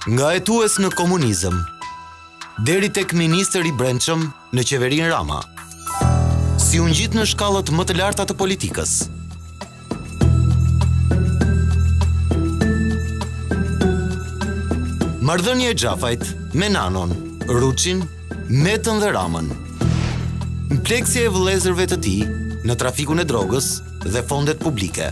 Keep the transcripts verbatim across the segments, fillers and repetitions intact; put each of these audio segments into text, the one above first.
Nga hetues në komunizëm, deri tek ministri i brendshëm në qeverinë Rama, si u ngjit në shkallët më të larta të politikës. Marrëdhënia e Xhafait me Nanon, Ruçin, Metën dhe Ramën. Impleksja e vëllezërve të tij në trafikun e drogës dhe fondet publike.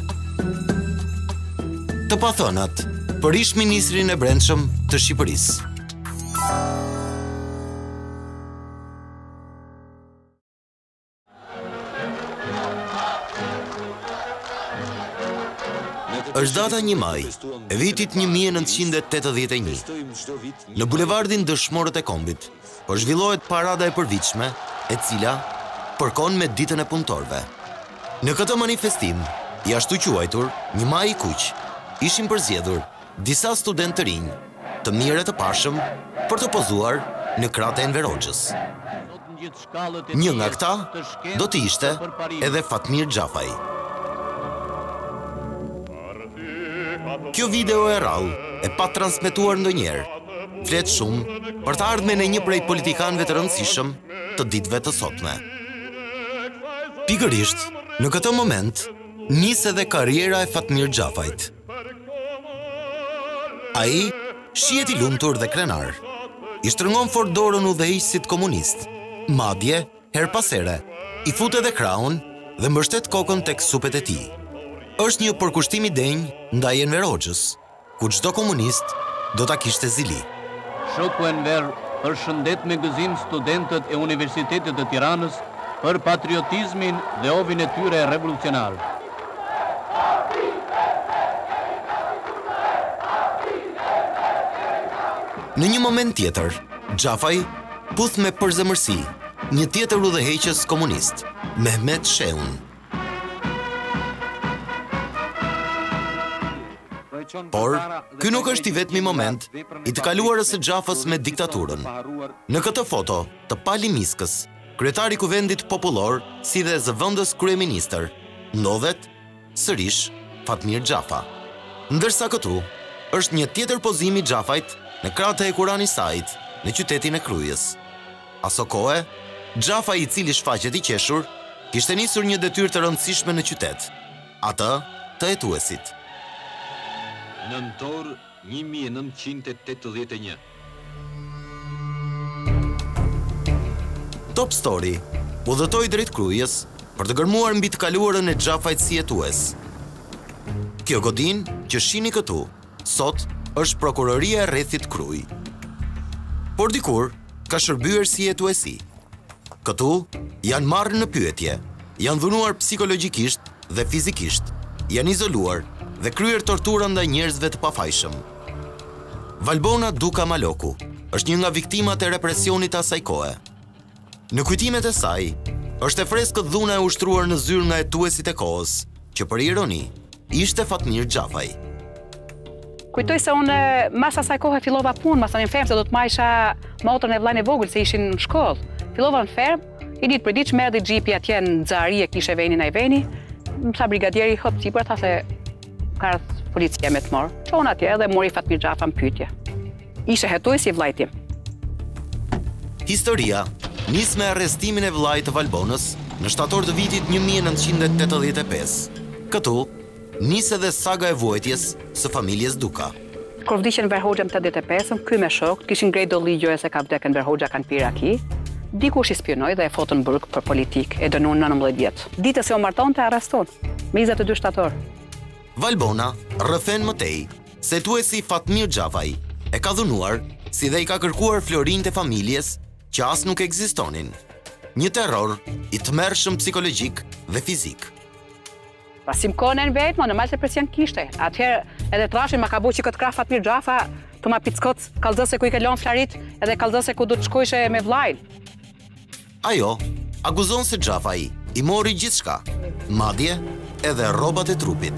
Të pathënat për ish ministrin e brendshëm të Shqipërisë. Është data një maj, e vitit një mijë e nëntëqind e tetëdhjetë e një. Në bulevardin Dëshmorët e Kombit, po zhvillohet parada e përvitshme, e cila përkon me ditën e punëtorëve. Në këtë manifestim, jashtu quajtur Një Maj i Kuq, ishin përzgjedhur disa studentë të rinj, të mirë e të pashëm, për të pozuar në krahët e Enver Hoxhës. Një nga këta do të ishte edhe Fatmir Xhafai. Kjo video e rrallë e pa transmetuar ndonjëherë, flet shumë për të ardhmen e një prej politikanëve të rëndësishëm të ditëve të sotme. Pikërisht, në këtë moment, nis edhe karriera e Fatmir Xhafait. Ai shihet i lumtur dhe krenar. I shtrëngon fort dorën udhëheqësit komunist. Madje, her pas here, i fut edhe krahun dhe mbështet kokën tek supet e tij. Është një përkushtim i denjë ndaj Enver Hoxhës, ku çdo komunist do ta kishte zili. Shoku Enver përshëndet me gëzim studentët e Universitetit të Tiranës për patriotizmin dhe ovin e tyre revolucionar. Në një moment tjetër, Xhafai puth me përzemërsi një tjetër udhëheqës komunist, Mehmet Sheun. Por, ky nuk është i vetmi moment i të kaluarës së Xhafës me diktaturën. Në këtë foto të Pali Miskës, kryetari i Kuvendit Popullor si dhe zëvendës kryeministër, ndodhet sërish Fatmir Xhafa. Ndërsa këtu është një tjetër pozim i Xhafait në krahët e Kurani Sajit në qytetin e Krujës. Aso kohë, Xhafai, i cili shfaqet i qeshur, kishte nisur një detyrë të rëndësishme në qytet, atë të hetuesit. Nëntor një mijë e nëntëqind e tetëdhjetë e një. Top Story udhëtoi drejt Krujës për të gërmuar mbi të kaluarën e Xhafait si hetues. Kjo godin që shihni këtu, sot është prokuroria e rrethit Kruj. Por dikur ka shërbyer si hetuesi. Këtu janë marrë në pyetje, janë dhunuar psikologjikisht dhe fizikisht, janë izoluar dhe kryer tortura ndaj njerëzve të pafajshëm. Valbona Duka Maloku është një nga viktimat e represionit të asaj kohe. Në kujtimet e saj, është e freskët dhuna e ushtruar në zyrë nga hetuesit e kohës, që për ironi, ishte Fatmir Xhafai. Kujtoj se unë mas asaj kohë fillova punë, mas në fermë se do të majsha motrën e vllajën e vogël se ishin në shkollë. Fillova në fermë, i ditë për ditë që merrdi xhipi atje në Xhari e kishe venin ai veni, më tha brigadieri hop sipër, tha se ka ardhur policia me të morë. Çon atje edhe mori Fatmir Xhafa në pyetje. Ishte hetuesi i vllajt tim. Historia nis me arrestimin e vllajt të Valbonës në shtator të vitit një mijë e nëntëqind e tetëdhjetë e pesë. Këtu nis edhe saga e vuajtjes së familjes Duka. Kur vdiqën Enver Hoxha në tetëdhjetë e pesë, ky me shok kishin ngrej dolli gjë se ka vdekur Enver Hoxha kanë pirë aki. Dikush i spionoi dhe e fotën burg për politik, e dënuan nëntëmbëdhjetë vjet. Ditës se u martonte arreston, me njëzet e dy shtator. Valbona rrëfen mëtej se hetuesi Fatmir Xhafai e ka dhunuar si dhe i ka kërkuar florinjtë e familjes që as nuk ekzistonin. Një terror i tmerrshëm psikologjik dhe fizik. Pasim kohën e vetë, më normal se presion kishte. Atëherë edhe trashin ma ka bu që këtë krah Fatmir Xhafa të ma pickot kallëzëse ku i ke lënë flarit edhe kallëzëse ku do të shkojshe me vllajin. Ajo akuzon se Xhafai i mori gjithçka, madje edhe rrobat e trupit.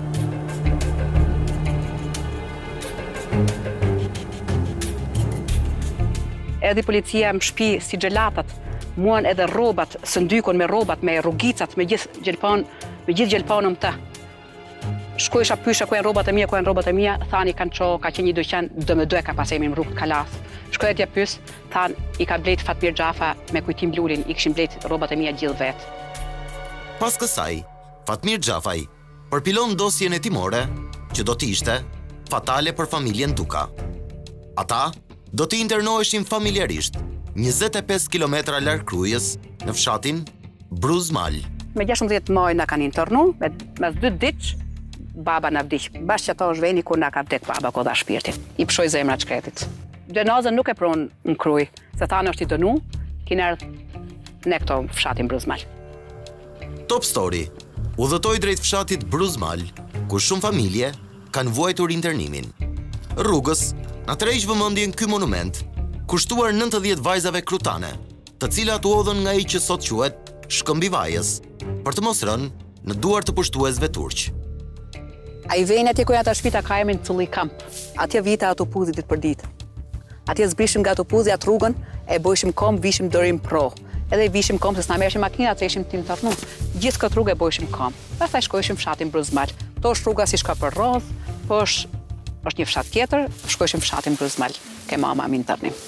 Edhe policia më shtëpi si xhelatat, muan edhe rrobat, së ndykon me rrobat, me rrugicat, me gjithë gjelpon, me gjithë gjelponëm të. shkoj isha pysha ku janë rrobat e mia, ku janë rrobat e mia, thani kanë ço, ka qenë një dyqan D M D ka pas emrin rrugë Kalas. Shkoj atje pys, than i ka blet Fatmir Xhafa me kujtim Blulin, i kishin blet rrobat e mia gjithë vet. Pas kësaj, Fatmir Xhafaj përpilon dosjen e timore që do të ishte fatale për familjen Duka. Ata do të internoheshin familjarisht njëzet e pesë kilometra larg Krujës në fshatin Bruzmal. Me gjashtëmbëdhjetë maj na kanë internu, me mes dy ditë baba na vdiq. Bashkë ato është veni ku na ka vdek baba ko dha shpirtin. I pshoj zemra shkretit. Gjenazën nuk e pron në Krujë, se thanë është i dënu, kinë ardhur në këto fshatin Bruzmal. Top Story udhëtoi drejt fshatit Bruzmal, ku shumë familje kanë vuajtur internimin. Rrugës na tërheq vëmendjen ky monument, kushtuar nëntëdhjetë vajzave krutane, të cilat u hodhën nga ai që sot quhet Shkëmbivajës, për të mos rënë në duar të pushtuesve turq. Ai vjen atje ku ata shpita ka emrin Tulli Kamp. Atje vita ato puzi ditë për ditë. Atje zbrishim nga ato puzi atë rrugën, e bojshim kom, vishim dërim pro. Edhe i vishim kom, se s'na merreshim makina, të ishim tim të rnu. Gjithë këtë rrugë e bojshim kom. Pastaj shkojshim fshatin Bruzmal. To është rruga si shka për Rodh, po është, është një fshat tjetër, shkojshim fshatin Bruzmal, ke mama mi në tërnim.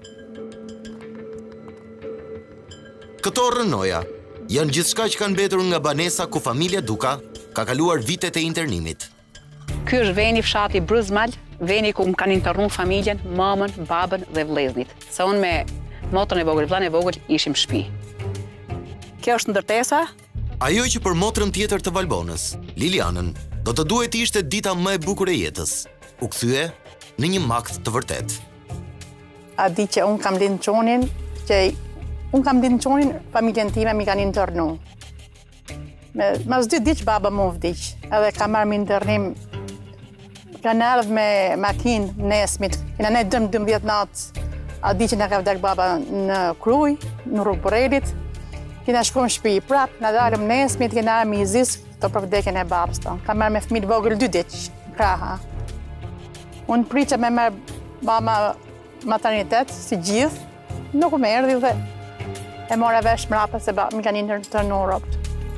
Këto rënoja janë gjithçka që kanë mbetur nga banesa ku familja Duka ka kaluar vitet e internimit. Ky është veni fshati Bruzmal, veni ku më kanë internu familjen, mamën, babën dhe vëllezërit. Se unë me motrën e vogël, vllahën e vogël, ishim shtëpi. Kjo është ndërtesa. Ajo që për motrën tjetër të Valbonës, Lilianën, do të duhet ishte dita më e bukur e jetës. U kthye në një makt të vërtet. A di që unë kam lind çonin, që unë kam lind çonin, familjen time mi kanë internu. Me, mas dy ditë baba mu vdiq, edhe ka marrë mi internim. Kanë ardhur me makinë nesmit, kena ne dëmbëdhjetë natë. A di që na ka vdek baba në Krujë, në rrugë Borrelit. Kena shkuar në shtëpi prap, na dalëm nesmit, kena ardhur me izis të për vdekjen e babës tonë. Ka marrë me fëmijë vogël dy ditë, kraha. Unë priqa me marrë mama maternitet, si gjithë, nuk më erdhi dhe e mora vesh mrapa se ba, mi kanë internu robt.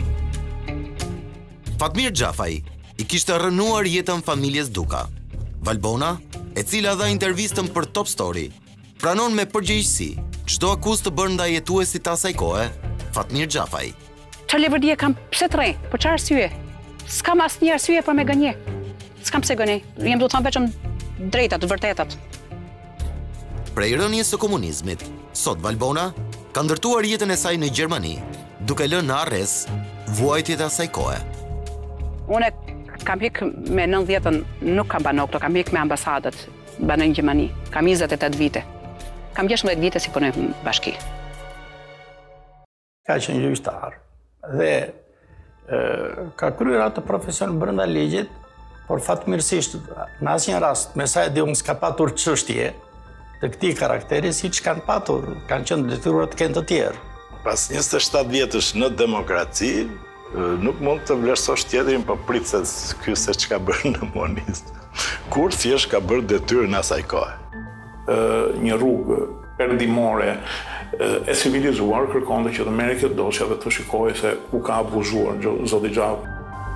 Fatmir Xhafaj i kishte rënuar jetën familjes Duka. Valbona, e cila dha intervistën për Top Story, pranon me përgjegjësi çdo akuzë të bërë ndaj jetuesit të asaj kohe, Fatmir Xhafaj. Çfarë levërdia kam, pse të rrej, për çfarë arsye? S'kam asnjë arsye për me gënje. S'kam pse gënej, jem do të them vetëm drejtat, të vërtetat. Prej rënies së komunizmit, sot Valbona ka ndërtuar jetën e saj në Gjermani, duke lënë në arrest vuajtjet e asaj kohe. Unë kam hik me nëntëdhjetën, nuk kam bano këto, kam hik me ambasadat, banoj në Gjermani. Kam njëzet e tetë vite. Kam gjashtëmbëdhjetë vite si punoj në bashki. Ka qenë gjyqtar dhe e, ka kryer atë profesion brenda ligjit, por fatmirësisht në asnjë rast me sa e di unë s'ka patur çështje të këtij karakteri siç kanë patur, kanë qenë detyruar të kenë të tjerë. Pas njëzet e shtatë vjetësh në demokraci, nuk mund të vlerësosh tjetrin, po prit se ky se çka bën në komunist. Kur thjesht ka bërë detyrën në asaj kohe. Një rrugë perdimore e civilizuar kërkonte që të merrë këtë dosje dhe të shikojë se ku ka abuzuar zoti Xhafa.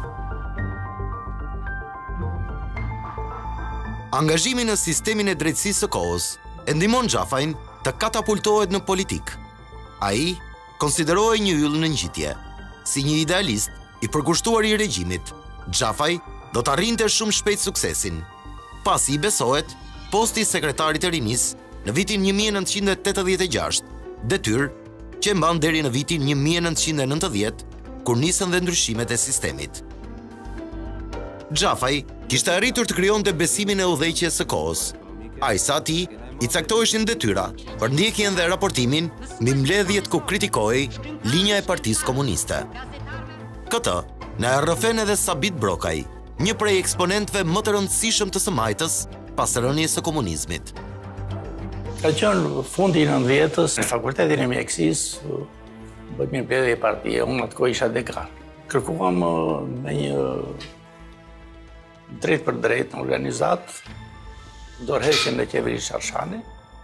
Angazhimi në sistemin e drejtësisë së kohës e ndihmon Xhafajin të katapultohet në politik. Ai konsiderohej një yll në ngjitje. Si një idealist i përkushtuar i regjimit, Xhafaj do të arrinte shumë shpejt suksesin. Pasi i besohet posti sekretarit të rinis në vitin një mijë e nëntëqind e tetëdhjetë e gjashtë, detyrë që e mban deri në vitin një mijë e nëntëqind e nëntëdhjetë, kur nisën dhe ndryshimet e sistemit. Xhafaj kishte arritur të krijonte besimin e udhëheqjes së kohës. Ai sa ati i caktoheshin detyra për ndjekjen dhe raportimin mbi mbledhjet ku kritikoi linja e Partisë Komuniste. Këtë na e rrëfen edhe Sabit Brokaj, një prej eksponentëve më të rëndësishëm të së majtës pas rënies së komunizmit. Ka qenë fundi i nëntëdhjetës në fakultetin e mjekësisë, bëhet një mbledhje partie, unë atë kohë isha dekan. Kërkuam me një drejt për drejt në organizat, dorëheqjen e qeverisë Sharshani,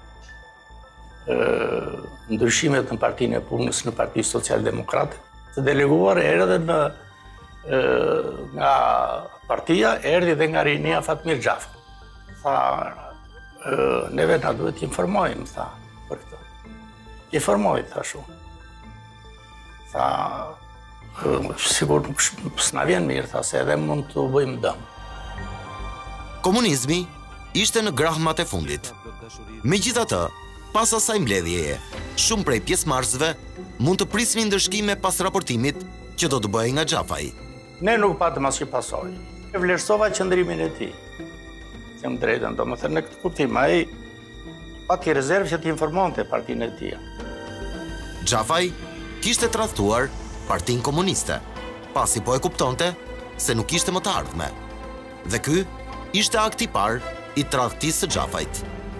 ndryshimet në Partinë e Punës, në Partisë Social-Demokrate, të deleguar edhe në nga Partia erdhi dhe nga rinia Fatmir Xhafa. Tha, neve na duhet informojmë, tha, për këtë. Informoj, thashu. Tha, sigur s'na vjen mirë, tha, se edhe mund të bëjmë dëm. Komunizmi ishte në grahmat e fundit. Megjithatë, pas asaj mbledhjeje, shumë prej pjesëmarrësve mund të prisnin ndëshkime pas raportimit që do të bëhej nga Xhafai. Ne nuk patëm asnjë pasojë. E vlerësova qëndrimin e tij. Them drejtën, domethënë në këtë kuptim, ai pati rezervë që të informonte partinë e tij. Xhafai kishte tradhtuar Partinë Komuniste, pasi po e kuptonte se nuk ishte më të ardhme. Dhe ky ishte akti i parë i tradhtisë së Xhafait.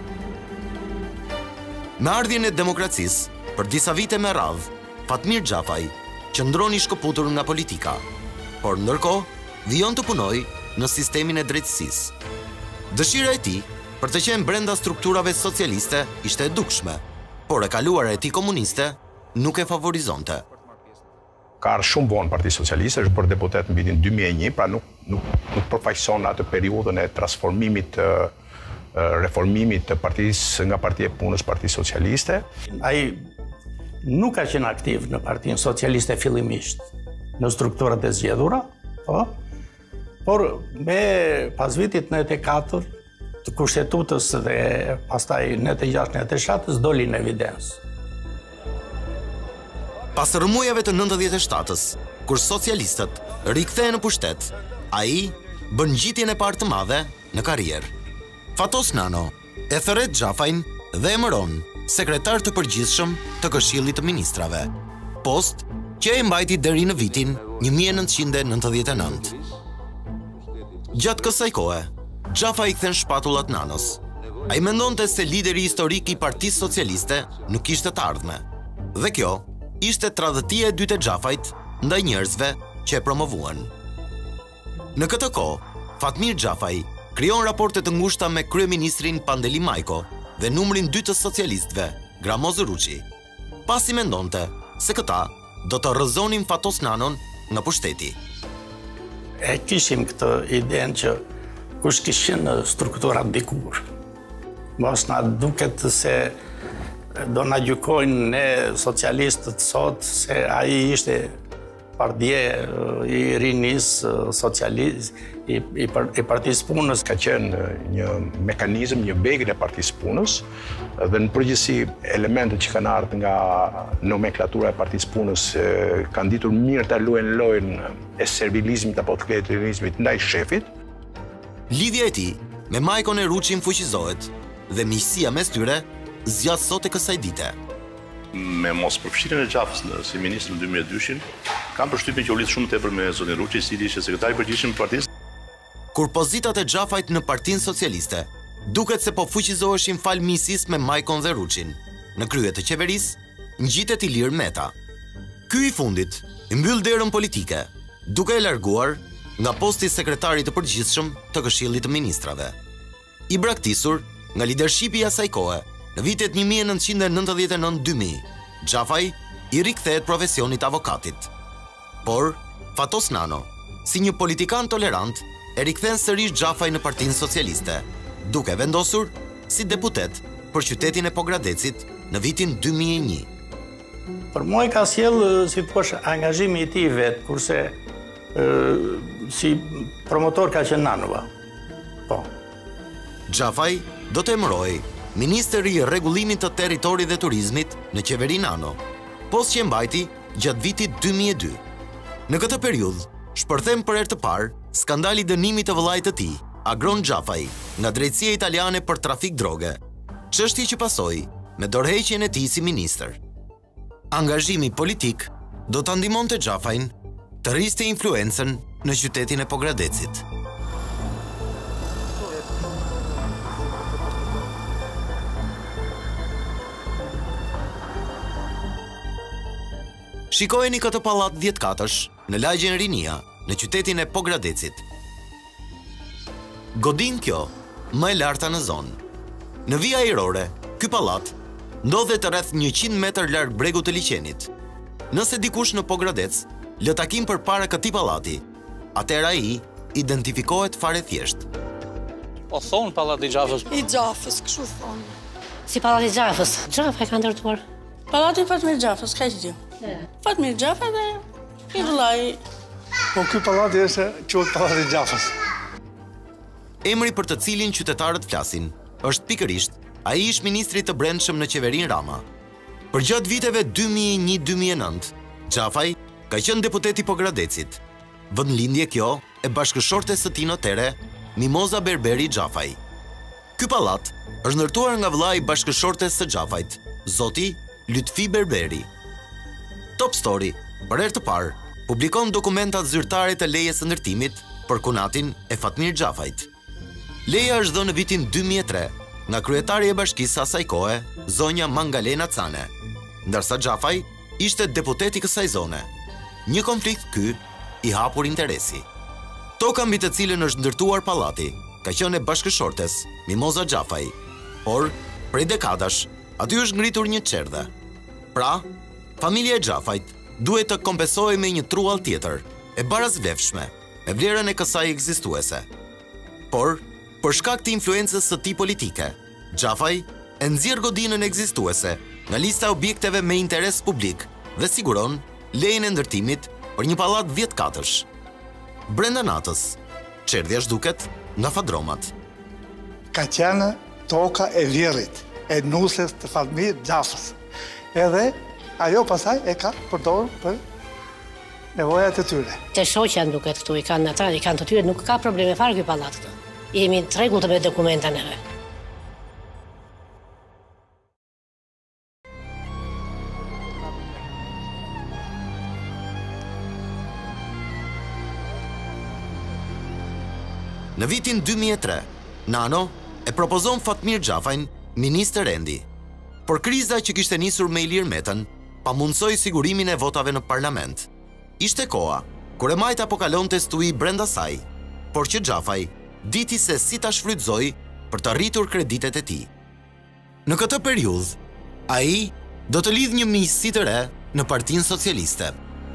Me ardhjen e demokracisë, për disa vite me radhë, Fatmir Xhafai qëndroni shkëputur nga politika, por ndërkohë vijon të punoj në sistemin e drejtësisë. Dëshira e tij për të qenë brenda strukturave socialiste ishte e dukshme, por e kaluara e tij komuniste nuk e favorizonte. Ka ardhur shumë vonë Partia Socialiste, është bërë deputet në vitin dy mijë e një, pra nuk nuk nuk përfaqëson atë periudhën e transformimit të reformimit të partisë nga Partia e Punës, Partia Socialiste. Ai nuk ka qenë aktiv në Partinë Socialiste fillimisht, në strukturat e zgjedhura, po, por me pas vitit nëntëdhjetë e katër të kushtetutës dhe pastaj nëntëdhjetë e gjashtë nëntëdhjetë e shtatës doli në evidencë. Pas rrëmujave të nëntëdhjetë e shtatës, kur socialistët rikthehen në pushtet, ai bën ngjitjen e parë të madhe në karrierë. Fatos Nano e thërret Xhafain dhe emëron sekretar të përgjithshëm të Këshillit të Ministrave, post që e mbajti deri në vitin një mijë e nëntëqind e nëntëdhjetë e nëntë. Gjatë kësaj kohe, Xhafai i kthen shpatullat Nanos. Ai mendonte se lideri historik i Partisë Socialiste nuk ishte të ardhme. Dhe kjo ishte tradhëtia e dytë e Xhafait ndaj njerëzve që e promovuan. Në këtë kohë, Fatmir Xhafai krijon raporte të ngushta me kryeministrin Pandeli Majko dhe numrin dy të socialistëve, Gramoz Ruçi. Pasi mendonte se këta do të rrëzonin Fatos Nanon nga pushteti. E kishim këtë idenë që kush kishin në strukturat dikur. Mos na duket se do na gjykojnë ne socialistët sot se ai ishte partije i rinis socialist i, i, i Partisë Punës. Ka qenë një mekanizëm, një begën e Partisë Punës dhe në përgjithësi elementet që kanë ardhur nga nomenklatura e Partisë Punës kanë ditur mirë ta luajnë lojën e servilizmit apo të kleritizmit ndaj shefit. Lidhja e tij me Majkon e Ruçin fuqizohet dhe miqësia mes tyre zgjat sot e kësaj dite. Me mos përfshirjen e Xhafës në si ministër në dy mijë e dy, kam përshtypjen që u lidh shumë tepër me zonin Ruçi, i cili ishte sekretari i përgjithshëm i partisë. Kur pozitat e Xhafait në Partinë Socialiste duket se po fuqizoheshin fal miqësisë me Majkon dhe Ruçin, në krye të qeverisë ngjitet Ilir Meta. Ky i fundit i mbyll derën politike, duke e larguar nga posti sekretari të përgjithshëm të Këshillit të Ministrave. I braktisur nga lidershipi i asaj kohe, në vitet një mijë e nëntëqind e nëntëdhjetë e nëntë deri në dy mijë, Xhafai i rikthehet profesionit avokatit. Por Fatos Nano, si një politikan tolerant, e rikthen sërish Xhafai në Partinë Socialiste, duke vendosur si deputet për qytetin e Pogradecit në vitin dy mijë e një. Për mua ka sjell si thosh angazhimi i tij vet, kurse e, si promotor ka qenë Nanova. Po. Xhafai do të emëroj Ministri i Rregullimit të Territorit dhe Turizmit në qeveri Nano, post që e mbajti gjatë vitit dy mijë e dy. Në këtë periudhë, shpërthem për herë të parë skandali dënimit të vëllait të tij, Agron Xhafai, nga drejtësia italiane për trafik droge, çështje që pasoi me dorëheqjen e tij si ministër. Angazhimi politik do ta ndihmonte Xhafain të rriste influencën në qytetin e Pogradecit. Shikojeni këtë pallat dhjetkatësh në lagjen Rinia, në qytetin e Pogradecit. Godin kjo, më e larta në zonë. Në vija ajrore, ky pallat ndodhet rreth njëqind metër larg bregut të liçenit. Nëse dikush në Pogradec lë takim përpara këtij pallati, atëherë ai identifikohet fare thjesht. Po thonë Pallati i Xhafës. I Xhafës, kështu thonë. Si Pallati i Xhafës. Xhafa e ka ndërtuar. Pallati i Fatmir Xhafës, ka që gjë. Fatmir Xhafa dhe i vëllai. Po ky pallati është quhet Pallati i Xhafës. Emri për të cilin qytetarët flasin është pikërisht ai ish ministri të brendshëm në qeverinë Rama. Përgjatë viteve dy mijë e një dy mijë e nëntë, Xhafaj ka qenë deputet i Pogradecit. Vendlindje kjo e bashkëshortes së tij notere, Mimoza Berberi Xhafaj. Ky pallat është ndërtuar nga vllai i bashkëshortes së Xhafajt, zoti Lutfi Berberi. Top Story, për herë të parë, publikon dokumentat zyrtare të lejes së ndërtimit për kunatin e Fatmir Xhafajt. Leja është dhënë në vitin dy mijë e tre nga kryetari e bashkisë asaj kohe, zonja Mangalena Cane, ndërsa Xhafaj ishte deputet i kësaj zone. Një konflikt ky i hapur interesi. Toka mbi të cilën është ndërtuar pallati ka qenë e bashkëshortes Mimoza Xhafaj, por prej dekadash aty është ngritur një çerdhe. Pra, familja e Xhafajt duhet të kompensojë me një truall tjetër, e barazvlefshme, me vlerën e kësaj ekzistuese. Por, për shkak të influencës së tij politike, Xhafaj e nxjerr godinën ekzistuese nga lista e objekteve me interes publik dhe siguron lejen e ndërtimit për një pallat dhjetë katësh. Brenda natës, çerdhja zhduket nga fadromat. Ka qenë toka e vjerrit, e nusës të Fatmir Xhafës. Edhe ajo pasaj e ka përdorur për nevojat e tyre. Te shoqja duket këtu, i kanë ata, i kanë të tyre, nuk ka probleme fare ky pallat këtu. Jemi në rregull të me dokumenta neve. Në vitin dy mijë e tre, Nano e propozon Fatmir Xhafajn ministër endi. Por kriza që kishte nisur me Ilir Metën pamundsoi sigurimin e votave në parlament. Ishte koha kur e majta po kalonte stui brenda saj, por që Xhafaj diti se si ta shfrytëzoi për të rritur kreditet e tij. Në këtë periudhë, ai do të lidh një miqësi të re në Partinë Socialiste.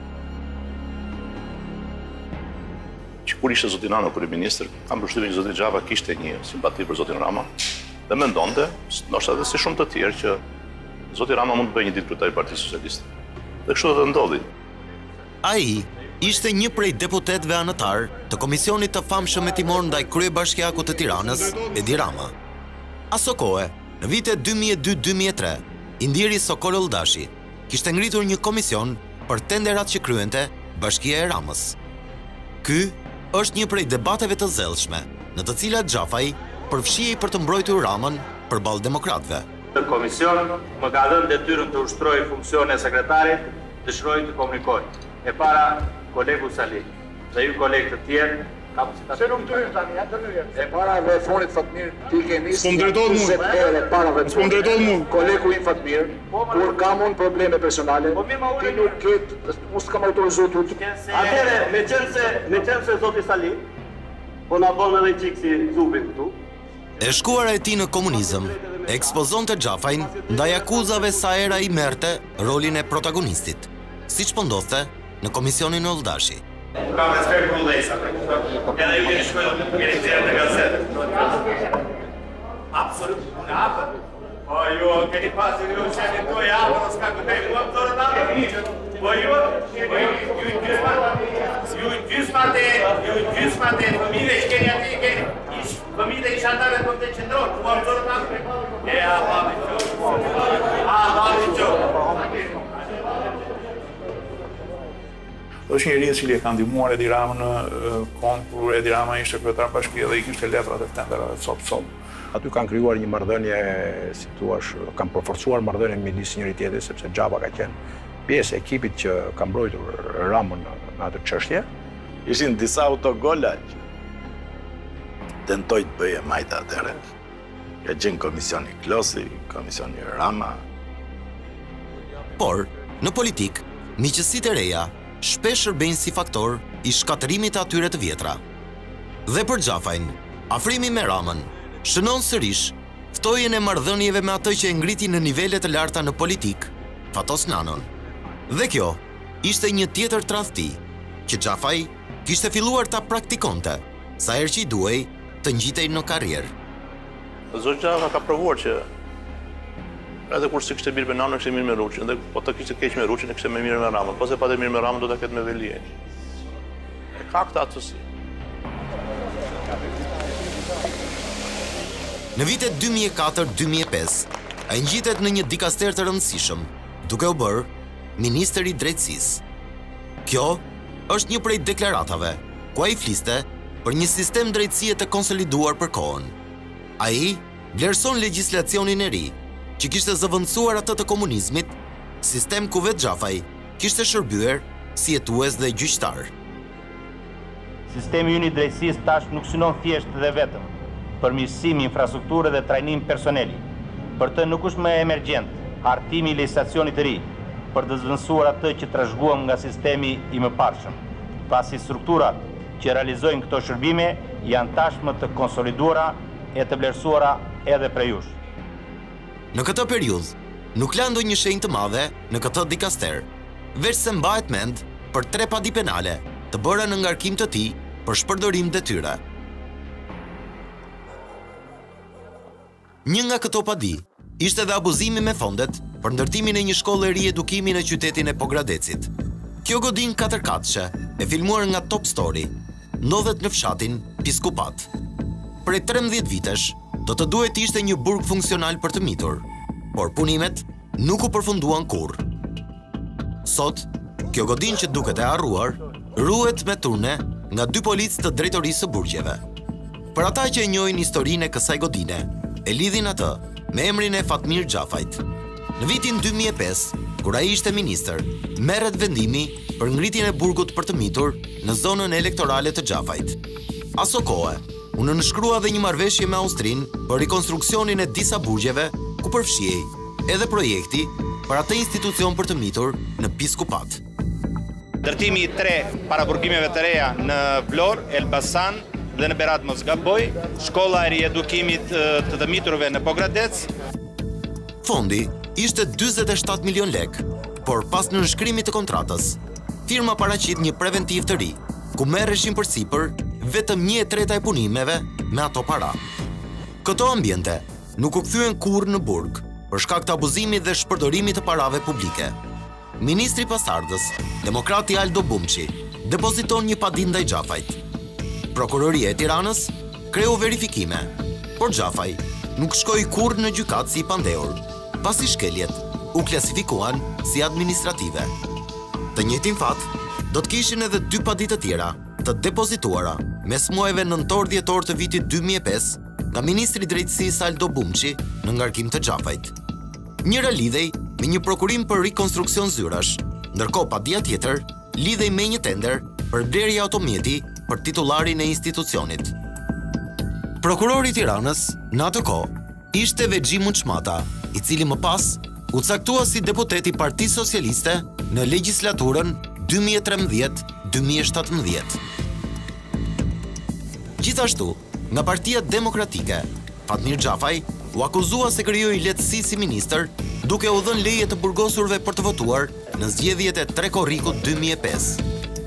Që kur ishte zoti Nano kryeministër, kam përshtypjen që zoti Xhafa kishte një simpati për zotin Rama dhe mendonte, ndoshta edhe si shumë të tjerë, që zoti Rama mund të bëjë një ditë kryetari i Partisë Socialiste. Dhe kështu edhe ndodhi. Ai ishte një prej deputetëve anëtar të komisionit të famshëm hetimor ndaj kryebashkiakut të Tiranës, Edi Rama. Aso kohë, në vitet dy mijë e dy dy mijë e tre, Indiri Sokol Oldashi kishte ngritur një komision për tenderat që kryente Bashkia e Ramës. Ky është një prej debateve të zellshme, në të cilat Xhafaj përfshihej për të mbrojtur Ramën përballë demokratëve. Në komision më ka dhënë detyrën të ushtroj funksionin e sekretarit, dëshiroj të komunikoj. E para kolegu Sali dhe ju kolegë të tjerë, kam si ta. Se nuk duhet tani, ja dënoj. E para ve fonit Fatmir, ti ke nisë. S'm drejtohet mua. E para ve. S'm drejtohet mua. Kolegu i Fatmir, kur kam unë probleme personale, ti nuk ke, mos kam autorizuar tu. Atëre, me qenë se, me qenë se zoti Sali, po na bën edhe çik si zubin këtu. E shkuara e tij në komunizëm e ekspozonte Xhafajn ndaj akuzave sa era i merrte rolin e protagonistit, siç po ndodhte në komisionin e Oldashi. Kam respekt për vëllezërit. Edhe ju keni shkruar, keni nxjerrë në gazetë. Absolut, unë hapë. Po ju keni pasur ju shënë to ja, po s'ka këtë mua të dorë. Po ju, po ju ju gjysmë, ju gjysmë te, ju gjysmë te familje që keni aty, keni ish familje ish ata në kontë qendror, po më dorë ta. E a pa më. A pa më. Është një njeri i cili e ka ndihmuar Edi Ramën në kohën kur Edi Rama ishte kryetar bashkie dhe i kishte letrat e tenderave cop cop. Aty kanë krijuar një marrëdhënie, si thua, kanë përforcuar marrëdhënien midis njëri tjetrit sepse Xhapa ka qenë pjesë e ekipit që ka mbrojtur Ramën në atë çështje. Ishin disa autogola që tentoi të bëje majta atëre. Ka qenë komisioni Klosi, komisioni Rama. Por, në politik, miqësitë e reja shpesh shërbejnë si faktor i shkatërimit të atyre të vjetra. Dhe për Xhafajn, afrimi me Ramën shënon sërish ftojen e marrëdhënieve me atë që e ngriti në nivele të larta në politik, Fatos Nanon. Dhe kjo ishte një tjetër tradhti që Xhafaj kishte filluar ta praktikonte sa herë që i duhej të ngjitej në karrierë. Zoti Xhafa ka provuar që edhe kur si kishte mirë me Nanën, kishte mirë me Ruçin, dhe po të kishte keq me Ruçin, kishte më mirë me Ramën. Po se patë mirë me Ramën, do ta ketë me Veliaj. E ka këtë atësi. Në vitet dy mijë e katër dy mijë e pesë, ai ngjitet në një dikaster të rëndësishëm, duke u bërë ministër i drejtësisë. Kjo është një prej deklaratave ku ai fliste për një sistem drejtësie të konsoliduar për kohën. Ai vlerëson legjislacionin e ri, që kishte zëvendësuar atë të komunizmit, sistem ku vetë Xhafaj kishte shërbyer si jetues dhe gjyqtar. Sistemi ynë i drejtësisë tash nuk synon thjesht dhe vetëm për mirësim infrastrukture dhe trajnim personeli. Për të nuk është më emergjent hartimi i legjislacionit të ri, për të zëvendësuar atë që trashëguam nga sistemi i mëparshëm, pasi strukturat që realizojnë këto shërbime janë tashmë të konsoliduara e të vlerësuara edhe prej jush. Në këtë periudhë, nuk la ndonjë shenjë të madhe në këtë dikaster, veç se mbahet mend për tre padi penale të bëra në ngarkim të tij për shpërdorim detyre. Një nga këto padi ishte dhe abuzimi me fondet për ndërtimin e një shkolle riedukimi në qytetin e Pogradecit. Kjo godin katërkatëshe, e filmuar nga Top Story, ndodhet në fshatin Piskupat. Prej trembëdhjetë vitesh, do të duhet ishte një burg funksional për të mitur, por punimet nuk u përfunduan kurrë. Sot, kjo godin që duket e harruar, ruhet me turne nga dy policë të drejtorisë së burgjeve. Për ata që e njohin historinë e kësaj godine, e lidhin atë me emrin e Fatmir Xhafajt. Në vitin dy mijë e pesë, kur ai ishte ministër, merret vendimi për ngritjen e burgut për të mitur në zonën elektorale të Xhafajt. Aso kohë, u nënshkrua dhe një marrëveshje me Austrinë për rikonstruksionin e disa burgjeve ku përfshihej edhe projekti për atë institucion për të mitur në Piskupat. Ndërtimi i tre paraburgimeve të reja në Vlorë, Elbasan dhe në Berat Mosgaboj, shkolla e riedukimit të të miturve në Pogradec. Fondi ishte dyzet e shtatë milion lek, por pas nënshkrimit të kontratës, firma paraqit një preventiv të ri, ku merreshin përsipër vetëm një e treta e punimeve me ato para. Këto ambiente nuk u kthyen kurrë në burg, për shkak të abuzimit dhe shpërdorimit të parave publike. Ministri i Pasardhës, demokrati Aldo Bumçi, depoziton një padi ndaj Xhafajt. Prokuroria e Tiranës kreu verifikime, por Xhafaj nuk shkoi kurrë në gjykat si i pandehur, pasi shkeljet u klasifikuan si administrative. Të njëjtin fat do të kishin edhe dy padi të tjera të depozituara mes muajve nëntor dhjetor të vitit dy mijë e pesë nga ministri i drejtësisë Aldo Bumçi në ngarkim të Xhafajt. Njëra lidhej me një prokurim për rikonstruksion zyrash, ndërkohë padia tjetër lidhej me një tender për blerje automjeti për titullarin e institucionit. Prokurori i Tiranës në atë kohë ishte Vexhi Munçmata, i cili më pas u caktua si deputet i Partisë Socialiste në legjislaturën dy mijë e trembëdhjetë dy mijë e shtatëmbëdhjetë. Gjithashtu, nga Partia Demokratike, Fatmir Xhafaj u akuzua se krijoi lehtësi si ministër, duke u dhënë leje të burgosurve për të votuar në zgjedhjet e tre korrikut dy mijë e pesë.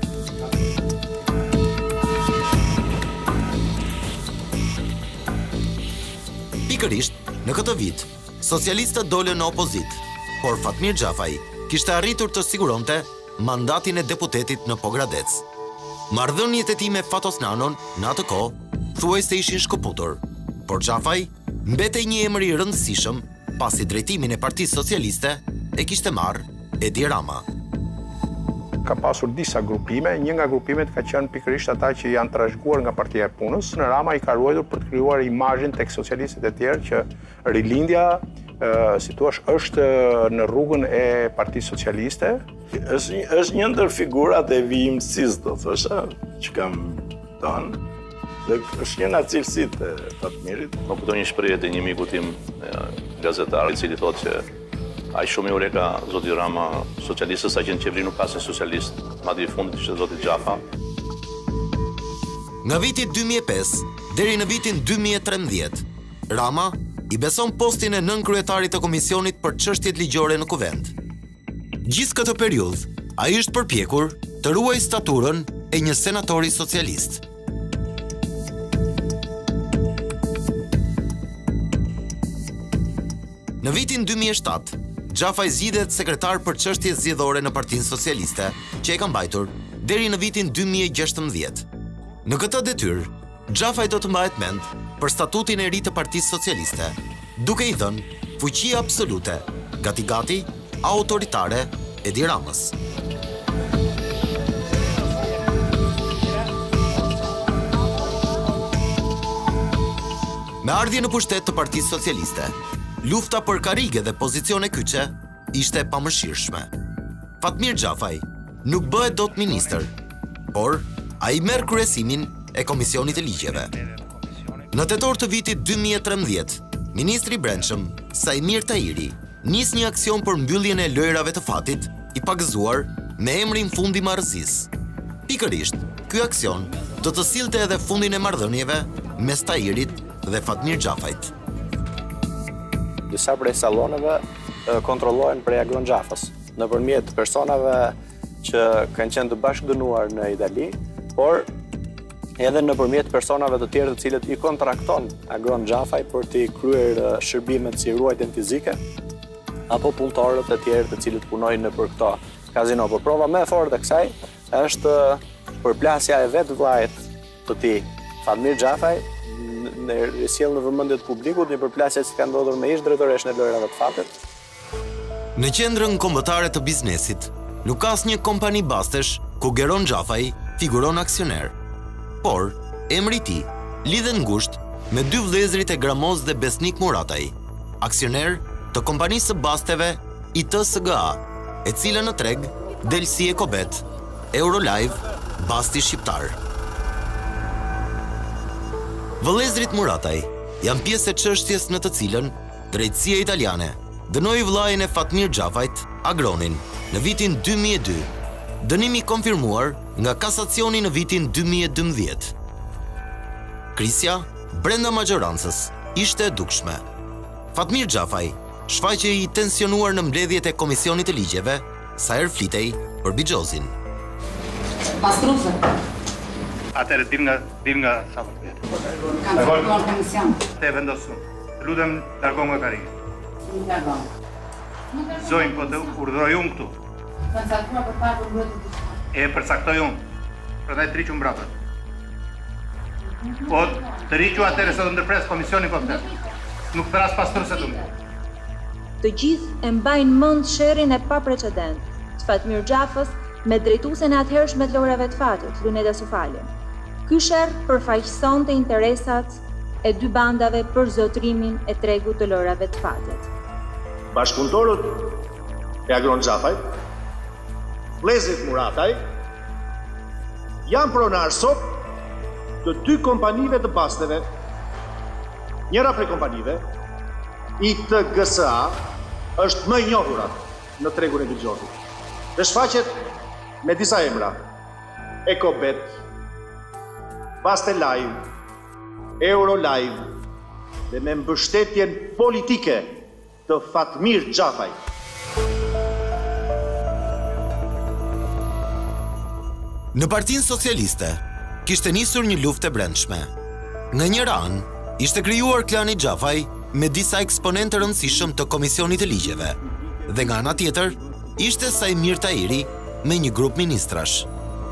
Pikërisht, në këtë vit, socialistët dolën në opozit, por Fatmir Xhafaj kishte arritur të siguronte mandatin e deputetit në Pogradec. Marrëdhëniet e tij me Fatos Nanon në atë kohë thuajse ishin shkëputur, por Xhafaj mbetej një emër i rëndësishëm pasi drejtimin e Partisë Socialiste e kishte marrë Edi Rama. Ka pasur disa grupime, një nga grupimet ka qenë pikërisht ata që janë trashëguar nga Partia e Punës. Në Rama i ka ruajtur për të krijuar imazhin tek socialistët e tjerë që rilindja si thua është në rrugën e Partisë Socialiste. Është një, është një ndër figurat e vijimësisë, do thosha, që kam thënë. Dhe është një nga cilësitë e Fatmirit. Po kuptoj një shprehje të një miku tim, gazetar, i cili thotë që ai shumë i ureka zoti Rama socialistës, sa që në qeveri nuk ka se socialist, madje i fundit ishte zoti Xhafa. Nga viti dy mijë e pesë deri në vitin dy mijë e trembëdhjetë, Rama i beson postin e nën kryetarit të komisionit për çështjet ligjore në kuvend. Gjithë këtë periudhë, ai është përpjekur të ruajë staturën e një senatori socialist. Në vitin dy mijë e shtatë, Xhafaj zgjidhet sekretar për çështje zgjedhore në Partinë Socialiste, që e ka mbajtur deri në vitin dy mijë e gjashtëmbëdhjetë. Në këtë detyrë, Xhafaj do të mbahet mend për statutin e ri të Partisë Socialiste, duke i dhënë fuqi absolute, gati-gati autoritare Edi Ramës. Me ardhje në pushtet të Partisë Socialiste, lufta për karige dhe pozicione kyçe ishte e pamëshirshme. Fatmir Xhafaj nuk bëhet dot ministër, por ai merr kryesimin e Komisionit të Ligjeve. Në tetor të vitit dy mijë e trembëdhjetë, ministri i Brendshëm, Sajmir Tahiri, nis një aksion për mbylljen e lojrave të fatit i pagëzuar me emrin fundi marrëzisë. Pikërisht, ky aksion do të sillte edhe fundin e marrëdhënieve mes Tahirit dhe Fatmir Xhafajt. Disa prej salloneve kontrollohen prej Agron Xhafës, nëpërmjet personave që kanë qenë të bashkëdënuar në Itali, por edhe nëpërmjet personave të tjerë të cilët i kontrakton Agron Xhafaj për të kryer shërbimet si ruajtjen fizike apo punëtorët e tjerë të cilët punojnë nëpër këto kazino. Por prova më e fortë e kësaj është përplasja e vetë vllajt të tij, Fatmir Xhafaj, në sjell në vëmendje të publikut një përplasje që ka ndodhur me ish drejtoreshën e lojrave të fatit. Në qendrën kombëtare të biznesit, nuk ka asnjë kompani bastesh ku Geron Xhafaj figuron aksioner. Por, emri i tij lidhet ngushtë me dy vëllezërit e Gramoz dhe Besnik Murataj, aksioner të kompanisë së basteve I T S G A, e cila në treg del si Ekobet, Eurolive, Basti Shqiptar. Vëllezërit Murataj janë pjesë e çështjes në të cilën drejtësia italiane dënoi vëllain e Fatmir Xhafajt, Agronin, në vitin dy mijë e dy, dënimi konfirmuar nga kasacioni në vitin dy mijë e dymbëdhjetë. Krisja, brenda majorancës, ishte e dukshme. Fatmir Xhafaj shfaqej I tensionuar në mbledhjet e Komisionit të Ligjeve, sa herë flitej për Bixhozin. Pastruse. Atëherë dim nga dim nga sa vjet. Kam në komision. Te vendosur. Të lutem largo nga karrige. Nuk largo. Zojnë, po të urdhroj unë këtu. Kanë caktuar për parë për mbrojtje. E përcaktoj unë. Prandaj të riqu mbrapa. Po të riqu atëherë se do ndërpres komisionin kombëtar. Nuk thras pastruse të më. Të gjithë e mbajnë mend sherrin e paprecedent të Fatmir Xhafës me drejtuesen e atëhershme të lojrave të fatit, Luneta Sufali. Ky sherr përfaqësonte interesat e dy bandave për zotrimin e tregut të lojrave të fatit. Bashkëpunëtorët e Agron Xhafaj, vëllezërit Murataj, janë pronar sot të dy kompanive të basteve. Njëra prej kompanive, I T G S A, është më e njohur në tregun e Bixhozit. Dhe shfaqet me disa emra: Ekobet, Bastelive, Eurolive dhe me mbështetjen politike të Fatmir Xhafaj. Në Partinë Socialiste kishte nisur një luftë e brendshme. Në njëra anë ishte krijuar klani Xhafaj me disa eksponentë rëndësishëm të Komisionit të Ligjeve, dhe nga ana tjetër ishte Sajmir Tahiri me një grup ministrash.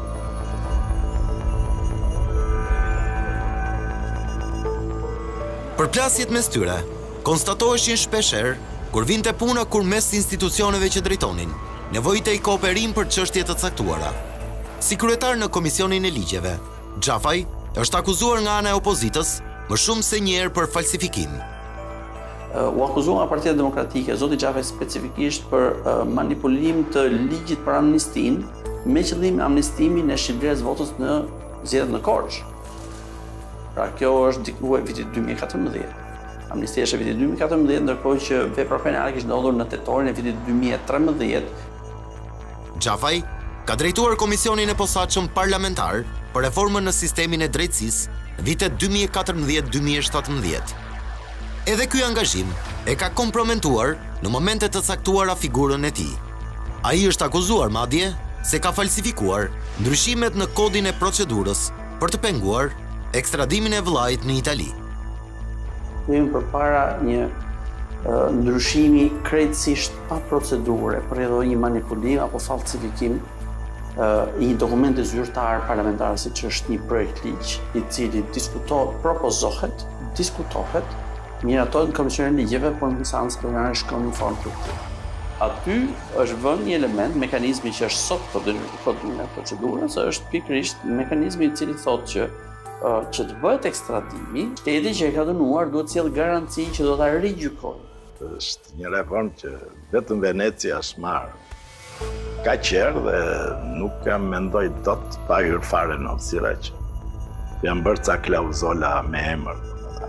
Përplasjet mes tyre konstatoheshin shpeshherë kur vinte puna kurmes institucioneve që drejtonin, nevojitej kooperim për çështje të caktuara. Si kryetar në Komisionin e Ligjeve, Xhafaj është akuzuar nga ana e opozitës më shumë se një herë për falsifikim. U akuzuar nga Partia Demokratike, zoti Xhafaj specifikisht për manipulim të ligjit për amnistin, me qëllim amnistimin e shitblerjes votës në zgjedhjet në Korçë. Pra kjo është diktuar vitit dy mijë e katërmbëdhjetë. Amnistia është e vitit dy mijë e katërmbëdhjetë, ndërkohë që vepra penale kishte ndodhur në tetorin e vitit dy mijë e trembëdhjetë. Xhafaj ka drejtuar Komisionin e Posaçëm Parlamentar për reformën në sistemin e drejtësisë vitet dy mijë e katërmbëdhjetë dy mijë e shtatëmbëdhjetë. Edhe ky angazhim e ka komprometuar në momente të caktuara figurën e tij. Ai është akuzuar madje se ka falsifikuar ndryshimet në kodin e procedurës për të penguar ekstradimin e vëllait në Itali. Jemi përpara një ndryshimi krejtësisht pa procedure për edhe një manipulim apo falsifikim i një dokumenti zyrtar parlamentar, siç është një projekt ligj, i cili diskutohet, propozohet, diskutohet, miratohet në Komisionin e Ligjeve, por në seancë plenare shkon në formë produktive. Aty është vënë një element, mekanizmi që është sot kodimin e procedurës, është pikërisht mekanizmi i cili thotë që që të bëhet ekstradimi, shteti që e ka dënuar duhet të sjellë garanci që do ta rigjykojë. Është një reformë që vetëm Venecia është marrë ka qerë dhe nuk kam mendoj dot pa hyrë fare në opsira që janë bërë ca klauzola me emër.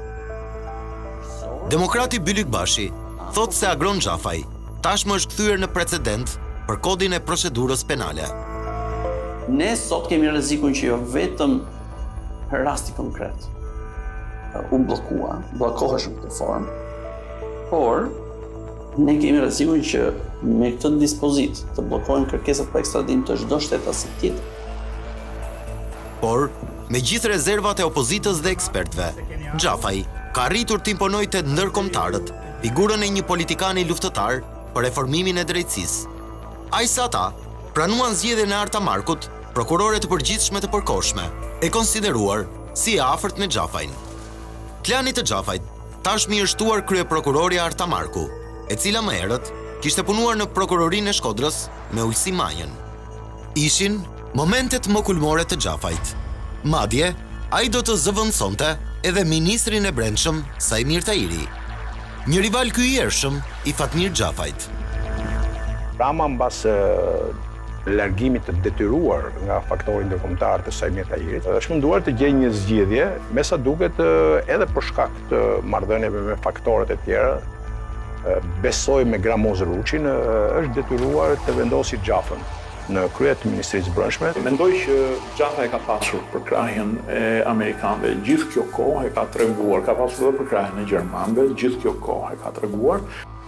Demokrati Bylik Bashi thotë se Agron Xhafaj tashmë është kthyer në precedent për kodin e procedurës penale. Ne sot kemi rrezikun që jo vetëm rasti konkret u bllokua, bllokohesh në këtë formë, por ne kemi rrezikun që me këtë dispozit të bllokohen kërkesat për ekstradim të çdo shtetasi tjetër. Por, me gjithë rezervat e opozitës dhe ekspertëve, Xhafaj ka arritur të imponojë te ndërkombëtarët figurën e një politikani luftëtar për reformimin e drejtësisë. Ai sa ata pranuan zgjedhjen e Arta Markut, prokurore të përgjithshme të përkohshme, e konsideruar si e afërt me Xhafajin. Klani të Xhafajt tashmë i është shtuar kryeprokurori Arta Marku, e cila më herët kishte punuar në prokurorinë e Shkodrës me Ulsi Manjën. Ishin momentet më kulmore të Xhafajt. Madje, ai do të zëvendësonte edhe ministrin e Brendshëm Sajmir Tahiri, një rival ky i ershëm i Fatmir Xhafajt. Rama mbas largimit të detyruar nga faktori ndërkombëtar të Sajmir Tahirit, është munduar të gjejë një zgjidhje, me sa duket edhe për shkak të marrëdhënieve me faktorët e tjerë, besoj me Gramoz Ruçin, është detyruar të vendosë Xhafën në krye të Ministrisë së Brendshme. Mendoj që Xhafa e ka pasur për krahjen e amerikanëve, gjithë kjo kohë e ka treguar, ka pasur edhe për krahjen e gjermanëve, gjithë kjo kohë e ka treguar.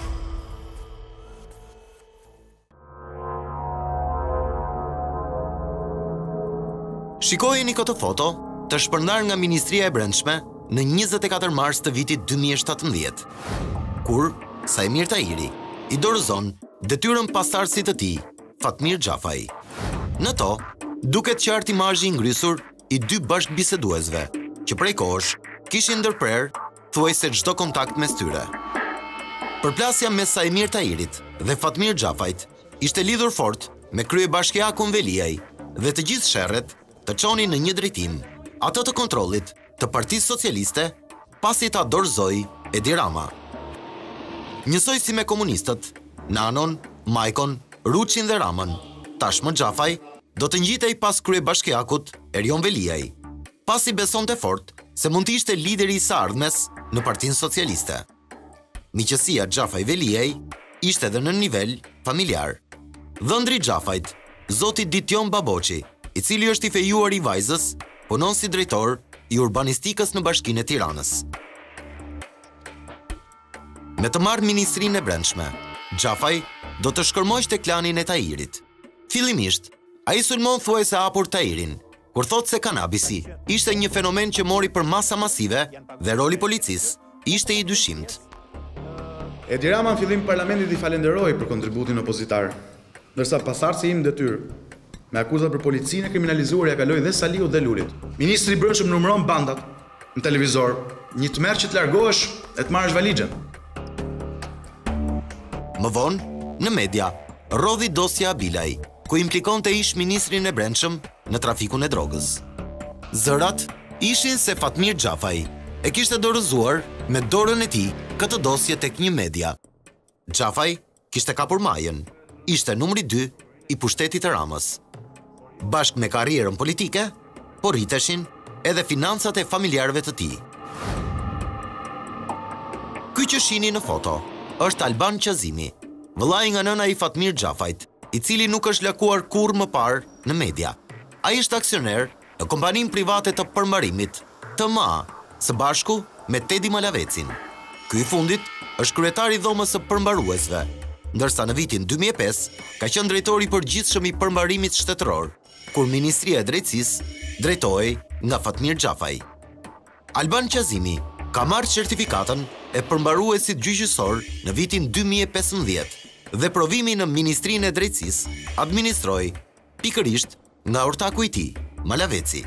Shikojeni këtë foto të shpërndar nga Ministria e Brendshme në njëzet e katër mars të vitit dy mijë e shtatëmbëdhjetë, kur Sajmir Tahiri i dorëzon detyrën pasardhësit të tij, Fatmir Xhafaj. Në to, duket qartë imazhi i ngrysur i dy bashkëbiseduesve, që prej kohësh kishin ndërprer thuajse çdo kontakt mes tyre. Përplasja mes Sajmir Tahirit dhe Fatmir Xhafajt ishte lidhur fort me kryebashkiakun Veliaj dhe të gjithë sherret të çonin në një drejtim, atë të kontrollit të Partisë Socialiste, pasi ta dorëzoi Edi Rama. Njësoj si me komunistët, Nanon, Majkon, Ruçin dhe Ramën, tashmë Xhafaj do të ngjitej pas kryebashkiakut Erion Veliaj, pasi besonte fort se mund të ishte lideri i së ardhmes në Partinë Socialiste. Miqësia Xhafaj Veliaj ishte edhe në nivel familjar. Dhëndri Xhafajt, zoti Ditjon Baboçi, i cili është i fejuar i vajzës, punon si drejtor i urbanistikës në Bashkinë e Tiranës. Me të marrë Ministrinë e Brendshme, Xhafaj do të shkërmojë te klanin e Tahirit. Fillimisht, ai sulmon thuajse hapur Tahirin, kur thotë se kanabisi ishte një fenomen që mori për masa masive dhe roli policisë ishte i dyshimt. Edi Rama në fillim parlamentit i falenderoi për kontributin opozitar, ndërsa pasardhësi im detyrë me akuzat për policinë e kriminalizuar ja kaloi dhe Saliut dhe Lulit. Ministri i Brendshëm numëron bandat në televizor, një tmerr që të largohesh e të marrësh valixhen. Më vonë, në media, rodhi dosja Abilaj, ku implikonte ish ministrin e Brendshëm në trafikun e drogës. Zërat ishin se Fatmir Xhafaj e kishte dorëzuar me dorën e tij këtë dosje tek një media. Xhafaj kishte kapur majën, ishte numri dy i pushtetit të Ramës. Bashkë me karrierën politike, por rriteshin edhe financat e familjarëve të tij. Ky që shihni në foto është Alban Qazimi, vëllai nga nëna i Fatmir Xhafajt, i cili nuk është lakuar kurrë më parë në media. Ai është aksioner në kompaninë private të përmbarimit, T M A, së bashku me Tedi Malavecin. Ky i fundit është kryetari i dhomës së përmbaruesve, ndërsa në vitin dy mijë e pesë ka qenë drejtori i përgjithshëm i përmbarimit shtetëror, kur Ministria e Drejtësisë drejtohej nga Fatmir Xhafaj. Alban Qazimi ka marrë certifikatën e përmbaruesit gjyqësor në vitin dy mijë e pesëmbëdhjetë dhe provimi në Ministrinë e Drejtësisë administroi pikërisht nga ortaku i tij, Malaveci.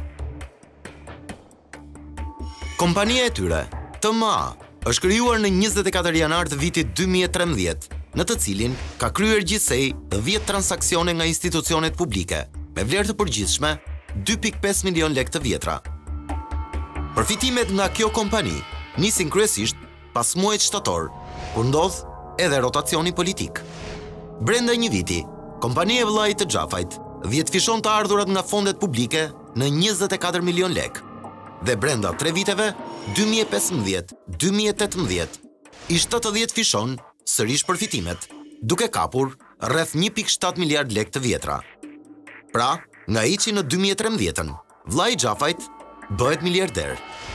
Kompania e tyre, T M A, është krijuar në njëzet e katër janar të vitit dy mijë e trembëdhjetë, në të cilin ka kryer gjithsej dhjetë transaksione nga institucionet publike, me vlerë të përgjithshme dy pikë pesë milion lekë të vjetra. Përfitimet nga kjo kompani nisin kryesisht pas muajit shtator, kur ndodh edhe rotacioni politik. Brenda një viti, kompania e vëllait të Xhafait dhjetëfishon të ardhurat nga fondet publike në njëzet e katër milion lekë, dhe brenda tre viteve, dy mijë e pesëmbëdhjetë - dy mijë e tetëmbëdhjetë, i shtatëdhjetë fishon sërish përfitimet, duke kapur rreth një pikë shtatë miliard lekë të vjetra. Pra, nga iqi në dy mijë e trembëdhjetën, vllai i Xhafait bëhet miliarder.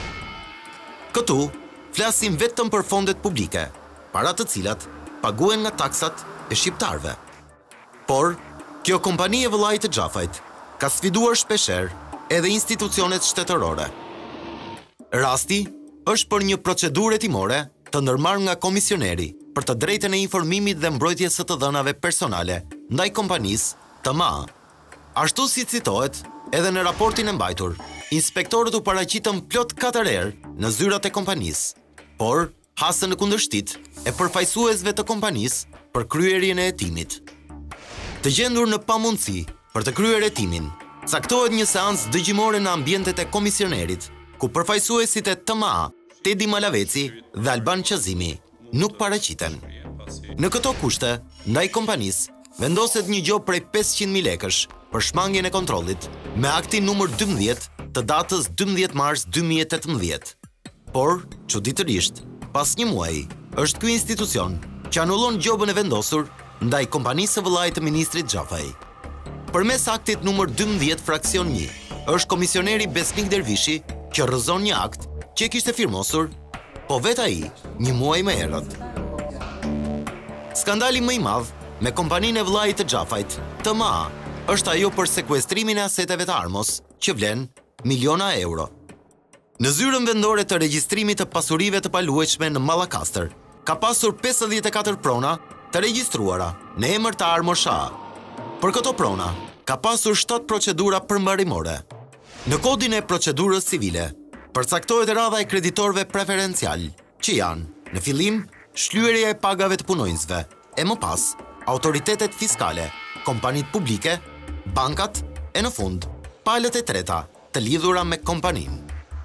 Këtu flasim vetëm për fondet publike, para të cilat paguen nga taksat e shqiptarëve. Por, kjo kompani e vëllait të Xhafait ka sfiduar shpesher edhe institucionet shtetërore. Rasti është për një procedurë hetimore të ndërmarrë nga komisioneri për të drejtën e informimit dhe mbrojtjes së të dhënave personale ndaj kompanisë T M A. Ashtu si citohet edhe në raportin e mbajtur, inspektorët u paraqitën plot katër herë në zyrat e kompanisë, por hasën në kundërshtit e përfaqësuesve të kompanisë për kryerjen e hetimit. Të gjendur në pamundësi për të kryer hetimin, caktohet një seancë dëgjimore në ambientet e komisionerit, ku përfaqësuesit e T M A, Tedi Malaveci dhe Alban Qazimi nuk paraqiten. Në këto kushte, ndaj kompanisë vendoset një gjop prej pesëqind mijë lekësh për shmangjen e kontrollit me aktin numër dymbëdhjetë të datës dymbëdhjetë mars dy mijë e tetëmbëdhjetë. Por, çuditërisht, pas një muaji, është ky institucion që anullon gjobën e vendosur ndaj kompanisë së vëllait të ministrit Xhafaj. Përmes aktit numër dymbëdhjetë fraksion një, është komisioneri Besnik Dervishi që rrëzon një akt që e kishte firmosur, po vetë ai një muaj më herët. Skandali më i madh me kompaninë e vëllait të Xhafait, T M A, është ajo për sekuestrimin e aseteve të Armos, që vlen miliona euro. Në zyrën vendore të regjistrimit të pasurive të paluajtshme në Mallakastër, ka pasur pesëdhjetë e katër prona të regjistruara në emër të Armos S A. Për këto prona, ka pasur shtatë procedura përmbarimore. Në kodin e procedurës civile, përcaktohet radha e kreditorëve preferencial, që janë, në fillim, shlyerja e pagave të punonjësve, e më pas, autoritetet fiskale, kompanit publike, bankat, e në fund, palët e treta të lidhura me kompaninë.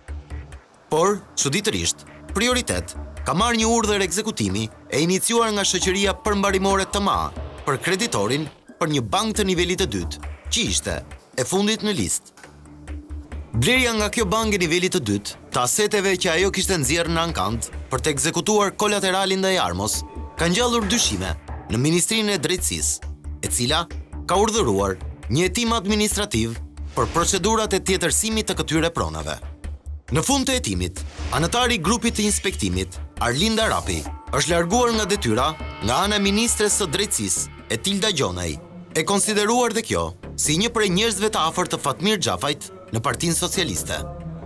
Por, çuditërisht, prioritet ka marrë një urdhër ekzekutimi e iniciuar nga shoqëria përmbarimore T M A për kreditorin për një bankë të nivelit të dytë, që ishte e fundit në listë. Blerja nga kjo bankë e nivelit të dytë të aseteve që ajo kishte nxjerrë në ankant për të ekzekutuar kolateralin ndaj Armos, ka ngjallur dyshime në Ministrinë e Drejtësisë, e cila ka urdhëruar një hetim administrativ për procedurat e tjetërsimit të këtyre pronave. Në fund të hetimit, anëtari i grupit të inspektimit, Arlinda Rapi, është larguar nga detyra nga ana e ministres së Drejtësisë, Etilda Gjonaj, e konsideruar dhe kjo si një prej njerëzve të afërt të Fatmir Xhafait në Partinë Socialiste.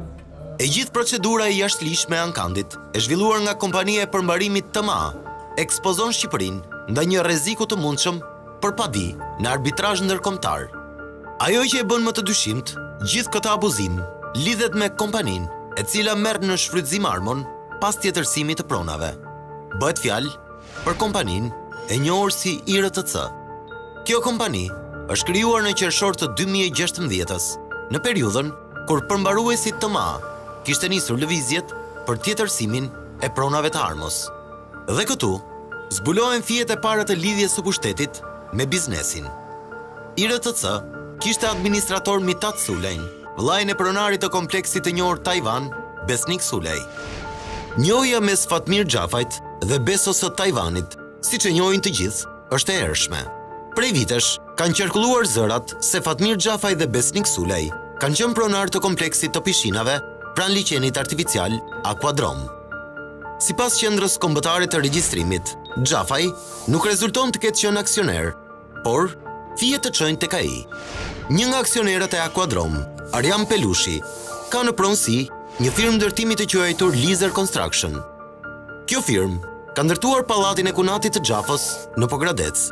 E gjithë procedura e jashtëligjshme e ankandit, e zhvilluar nga kompania e përmbarimit T M A, ekspozon Shqipërinë ndaj një rreziku të mundshëm për padi në arbitrazh ndërkombëtar. Ajo që e bën më të dyshimt, gjithë këtë abuzim lidhet me kompaninë, e cila merr në shfrytëzim armon pas tjetërsimit të pronave. Bëhet fjalë për kompaninë e njohur si I R T C. Kjo kompani është krijuar në qershor të dy mijë e gjashtëmbëdhjetës, në periudhën kur përmbaruesi T M A kishte nisur lëvizjet për tjetërsimin e pronave të Armos. Dhe këtu zbulohen fijet e para të lidhjes së pushtetit me biznesin. I R T C kishte administrator Mitat Sulejn, vllain e pronarit të kompleksit të njohur Taiwan, Besnik Sulej. Njohja mes Fatmir Xhafait dhe Besos së Taiwanit, siç e njohin të gjithë, është e hershme. Prej vitesh kanë qarkulluar zërat se Fatmir Xhafaj dhe Besnik Sulej kanë qenë pronar të kompleksit të pishinave pranë liçenit artificial Aquadrom. Sipas qendrës kombëtare të regjistrimit, Xhafaj nuk rezulton të ketë qenë aksioner, por fijet të çojnë tek ai. Një nga aksionerët e Aquadrom, Arjan Pelushi, ka në pronësi një firmë ndërtimi të quajtur Lizer Construction. Kjo firmë ka ndërtuar pallatin e Kunatit të Xhafës në Pogradec.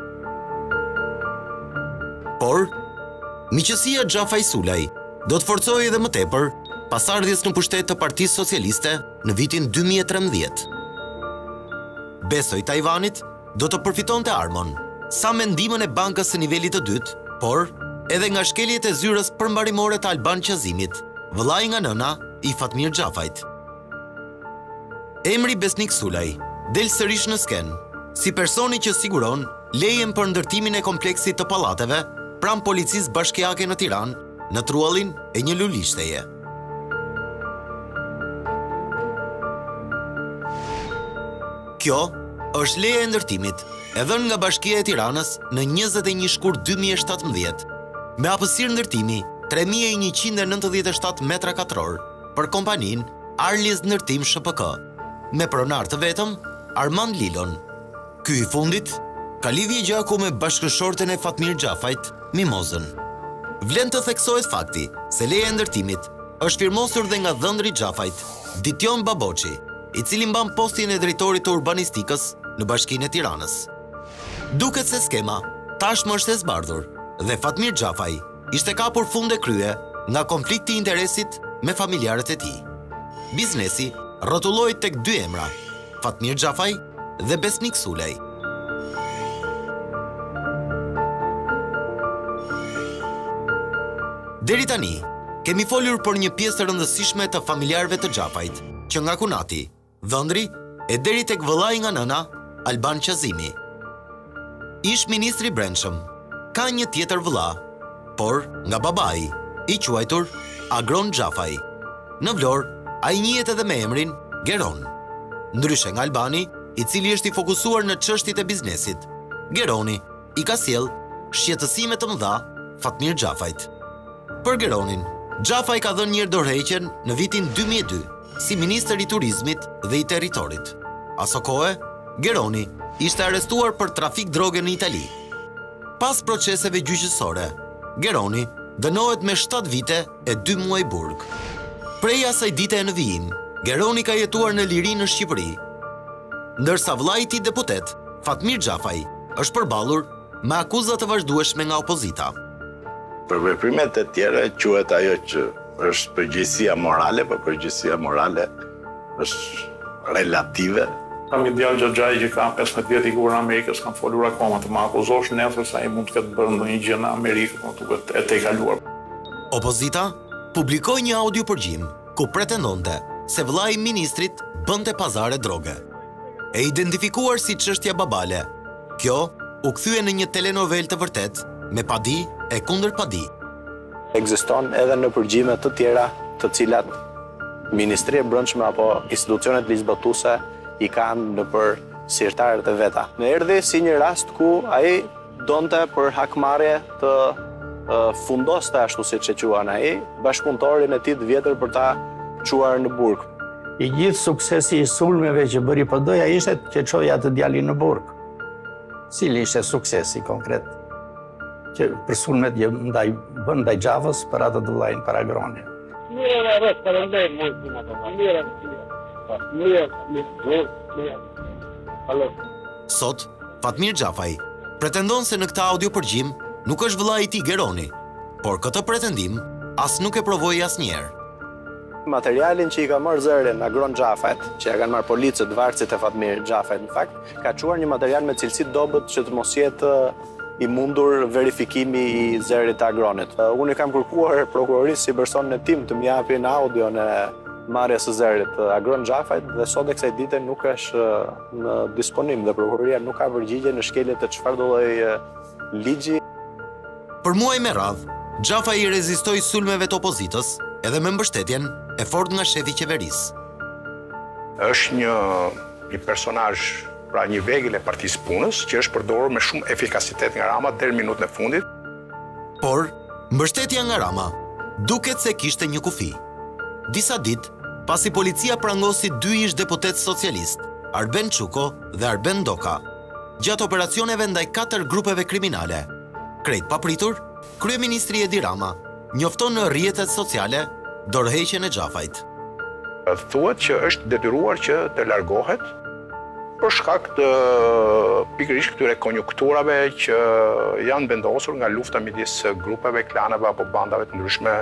Por, miqësia Xhafaj Sulaj do të forcojë edhe më tepër pasardhjes në pushtet të Partisë Socialiste në vitin dy mijë e trembëdhjetë. Besoj Tajvanit do të përfitonte armon, sa me ndihmën e bankës së nivelit të dytë, por edhe nga shkeljet e zyrës përmbarimore të Alban Qazimit, vëllai nga nëna i Fatmir Xhafajt. Emri Besnik Sulaj del sërish në skenë, si personi që siguron lejen për ndërtimin e kompleksit të pallateve pranë policisë bashkiake në Tiranë, në truallin e një lulishtheje. Kjo është leja e ndërtimit e dhënë nga Bashkia e Tiranës në njëzet e një shkurt dy mijë e shtatëmbëdhjetë, me hapësirë ndërtimi tre mijë e njëqind e nëntëdhjetë e shtatë metra katror për kompaninë Arlis Ndërtim S P K, me pronar të vetëm Armand Lilon. Ky i fundit ka lidhje gjaku me bashkëshorten e Fatmir Xhafajt, Mimozën. Vlen të theksohet fakti se leja e ndërtimit është firmosur dhe nga dhëndri Xhafajt, Ditjon Baboçi, i cili mban postin e drejtorit të urbanistikës në Bashkinë e Tiranës. Duket se skema tashmë është e zbardhur dhe Fatmir Xhafaj ishte kapur fund e krye nga konflikti i interesit me familjarët e tij. Biznesi rrotulloi tek dy emra, Fatmir Xhafaj dhe Besnik Sulaj. Deri tani, kemi folur për një pjesë të rëndësishme të familjarëve të Xhafajt, që nga Kunati, dhëndri e deri tek vëllai nga nëna, Alban Qazimi. Ish ministri i brendshëm, ka një tjetër vëlla, por nga babai, i quajtur Agron Xhafaj. Në Vlorë, ai njihet edhe me emrin Geron. Ndryshe nga Albani, i cili është i fokusuar në çështjet e biznesit, Geroni i ka sjell shqetësime të mëdha Fatmir Xhafajt. Për Geronin, Xhafaj ka dhënë një dorëheqjen në vitin dy mijë e dy si ministër i turizmit dhe i territorit. Aso kohë, Geroni ishte arrestuar për trafik droge në Itali. Pas proceseve gjyqësore, Geroni dënohet me shtatë vite e dy muaj burg. Prej asaj dite në vijim, Geroni ka jetuar në liri në Shqipëri, ndërsa vllai i tij deputet, Fatmir Xhafaj, është përballur me akuza të vazhdueshme nga opozita. Për veprimet e tjera quhet ajo që është përgjegjësia morale, por përgjegjësia morale është relative. Kam një djalë Xhaxhaj që ka pesëmbëdhjetë vjet i kur në Amerikës, kam folur akoma të më akuzosh nesër se ai mund të ketë bërë ndonjë gjë në Amerikë, por duket e tejkaluar. Opozita publikoi një audio përgjim ku pretendonte se vllai i ministrit bënte pazare droge. E identifikuar si çështja babale, kjo u kthye në një telenovel të vërtet me padi e kundër padi. Ekziston edhe në përgjime të tjera të cilat Ministria e Brendshme apo institucionet ligjzbatuese i kanë në për sirtarët e veta. Në erdhi si një rast ku ai donte për hakmarrje të uh, fundoste ashtu siç e quan ai bashkëpunëtorin e tij të vjetër për ta çuar në burg. I gjithë suksesi i sulmeve që bëri P D-ja ishte që çoi atë djalin në burg. Cili ishte suksesi konkret që për sulmet që ndaj bën ndaj Xhafës për atë të vllajin para Agronit. Mira, rreth për ndaj mund të na mira. Mira, mira. Alo. Sot, Fatmir Xhafaj pretendon se në këtë audio përgjim nuk është vëllai i tij Geroni, por këtë pretendim as nuk e provoi asnjëherë. Materialin që i ka marrë zërin Agron Xhafajt, që ja kanë marrë policët varësit e Fatmir Xhafajt në fakt, ka çuar një material me cilësi dobët që të mos jetë i mundur verifikimi i zërit të Agronit. Unë i kam kërkuar prokurorisë si personin e tim të më japin audion e marrjes së zërit të Agron Xhafajt dhe sot e kësaj dite nuk është në disponim dhe prokuroria nuk ka përgjigje në shkeljet të çfarë do lloj ligji. Për muaj me radh, Xhafaj i rezistoi sulmeve të opozitës edhe me mbështetjen e fortë nga shefi i qeverisë. Është një një personazh, pra një vegël e Partisë Punës që është përdorur me shumë efikasitet nga Rama deri në minutën e fundit. Por mbështetja nga Rama duket se kishte një kufi. Disa ditë pasi policia prangosi dy ish deputet socialist, Arben Çuko dhe Arben Doka, gjatë operacioneve ndaj katër grupeve kriminale. Krejt papritur, kryeministri Edi Rama njofton në rrjetet sociale dorëheqjen e Xhafajt. Thuhet që është detyruar që të largohet për shkak të pikërisht këtyre konjunkturave që janë vendosur nga lufta midis grupeve, klaneve apo bandave të ndryshme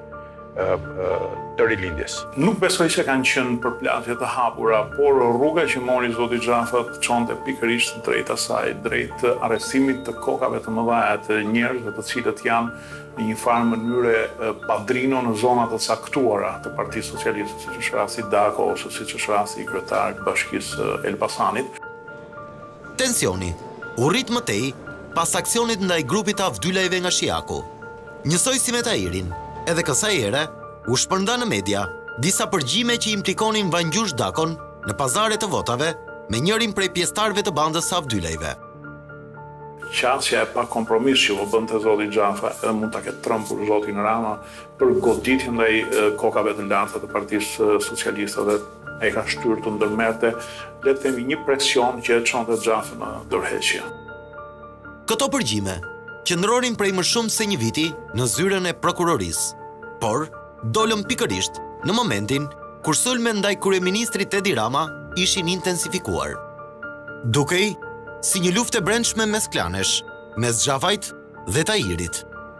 të rilindjes. Nuk besoj se kanë qenë përplasje të hapura, por rruga që mori zoti Xhafa çonte pikërisht drejt asaj, drejt arrestimit të kokave të mëdha të njerëzve të cilët janë në një farë mënyre padrino në zonat të caktuara të Partisë Socialiste, siç është rasti Dako ose siç është rasti i kryetarit të Bashkisë Elbasanit. Tensioni u rrit më tej pas aksionit ndaj grupit të Avdylajve nga Shiaku. Njësoj si me Tahirin, edhe kësaj ere u shpërnda në media disa përgjime që implikonin Vangjush Dakon në pazare të votave me njërin prej pjesëtarëve të bandës së Avdylajve. Qasja e pa kompromis që u bënte zoti Xhafa edhe mund ta ketë trembur zotin Rama për goditje ndaj kokave të larta të Partisë Socialiste dhe ai ka shtyrë të ndërmerte, le të themi, një presion që e çonte Xhafën në dorëheqje. Këto përgjime qëndronin prej më shumë se një viti në zyrën e prokurorisë, por dolën pikërisht në momentin kur sulmet ndaj kryeministrit Edi Rama ishin intensifikuar. Dukej si një luftë e brendshme mes klanesh, mes Xhafait dhe Tahirit.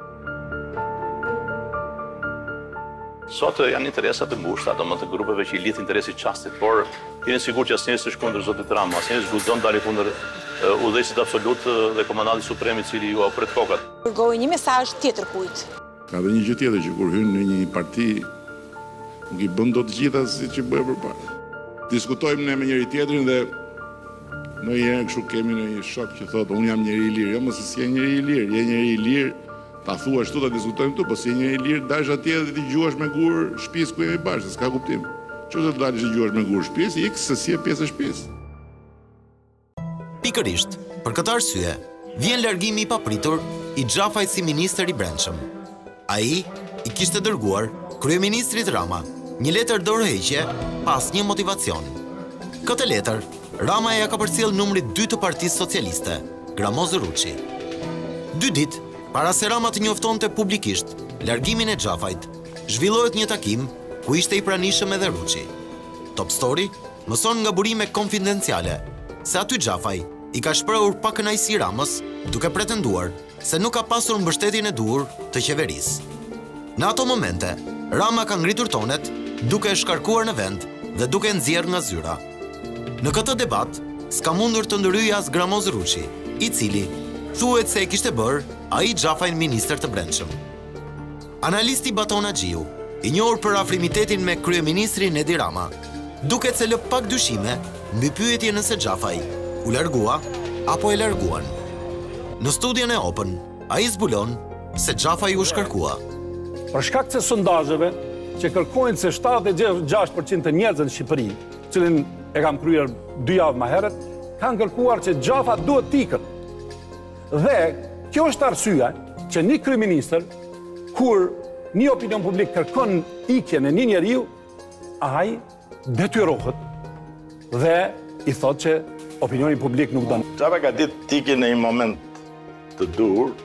Sot janë interesat të ngushta, do më të grupeve që i lidh interesi qastit, por jeni sigurt që asnjëri s'është kundër zotit Rama, asnjëri s'guxon dalë kundër udhëheqësit absolut dhe komandantit suprem i cili ju pret kokat. Dërgoi një mesazh tjetër kujt. Ka dhe një gjë tjetër që kur hyn në një parti nuk i bën dot gjitha siç i bëj përpara. Diskutojmë ne me njëri tjetrin dhe në herë kështu kemi në një shok që thotë unë jam njëri i lirë, jo mos si je njëri i lirë, je njëri i lirë, ta thua ashtu ta diskutojmë këtu, po si je njëri i lirë, dash atje dhe ti gjuash me gur shtëpisë ku jemi bashkë, s'ka kuptim. Çfarë do të dalësh të gjuash me gur shtëpisë, ik se si je pjesë e shtëpisë. Pikërisht, për këtë arsye, vjen largimi i papritur i Xhafait si ministër i brendshëm. Ai i kishte dërguar kryeministrit Rama një letër dorëheqje pas një motivacion. Këtë letër Rama e ka përcjell numrit dy të Partisë Socialiste, Gramoz Ruçi. Dy ditë para se Rama të njoftonte publikisht largimin e Xhafait, zhvillohet një takim ku ishte i pranishëm edhe Ruçi. Top Story mëson nga burime konfidenciale se aty Xhafaj i ka shprehur pa kënaqësi Ramës, duke pretenduar se nuk ka pasur mbështetjen e duhur të qeverisë. Në ato momente, Rama ka ngritur tonet, duke e shkarkuar në vend dhe duke nxjerrë nga zyra. Në këtë debat, s'ka mundur të ndryhej as Gramoz Ruçi, i cili thuhet se e kishte bërë ai Xhafajin ministër të brendshëm. Analisti Baton Axhiu, i njohur për afrimitetin me kryeministrin Edi Rama, duket se lë pak dyshime mbi pyetje nëse Xhafaj u largua apo e larguan. Në studion e Open, ai zbulon se Xhafaj u shkarkua. Për shkak të sondazheve që kërkojnë se shtatëdhjetë e gjashtë përqind të njerëzve në Shqipëri, cilin e kam kryer dy javë më herët, kanë kërkuar që Xhafa duhet të ikën. Dhe kjo është arsyeja që një kryeministër, kur një opinion publik kërkon ikjen e një njeriu, ai detyrohet dhe i thotë që opinioni publik nuk don. Xhafa ka ditë të ikë në një moment të dur,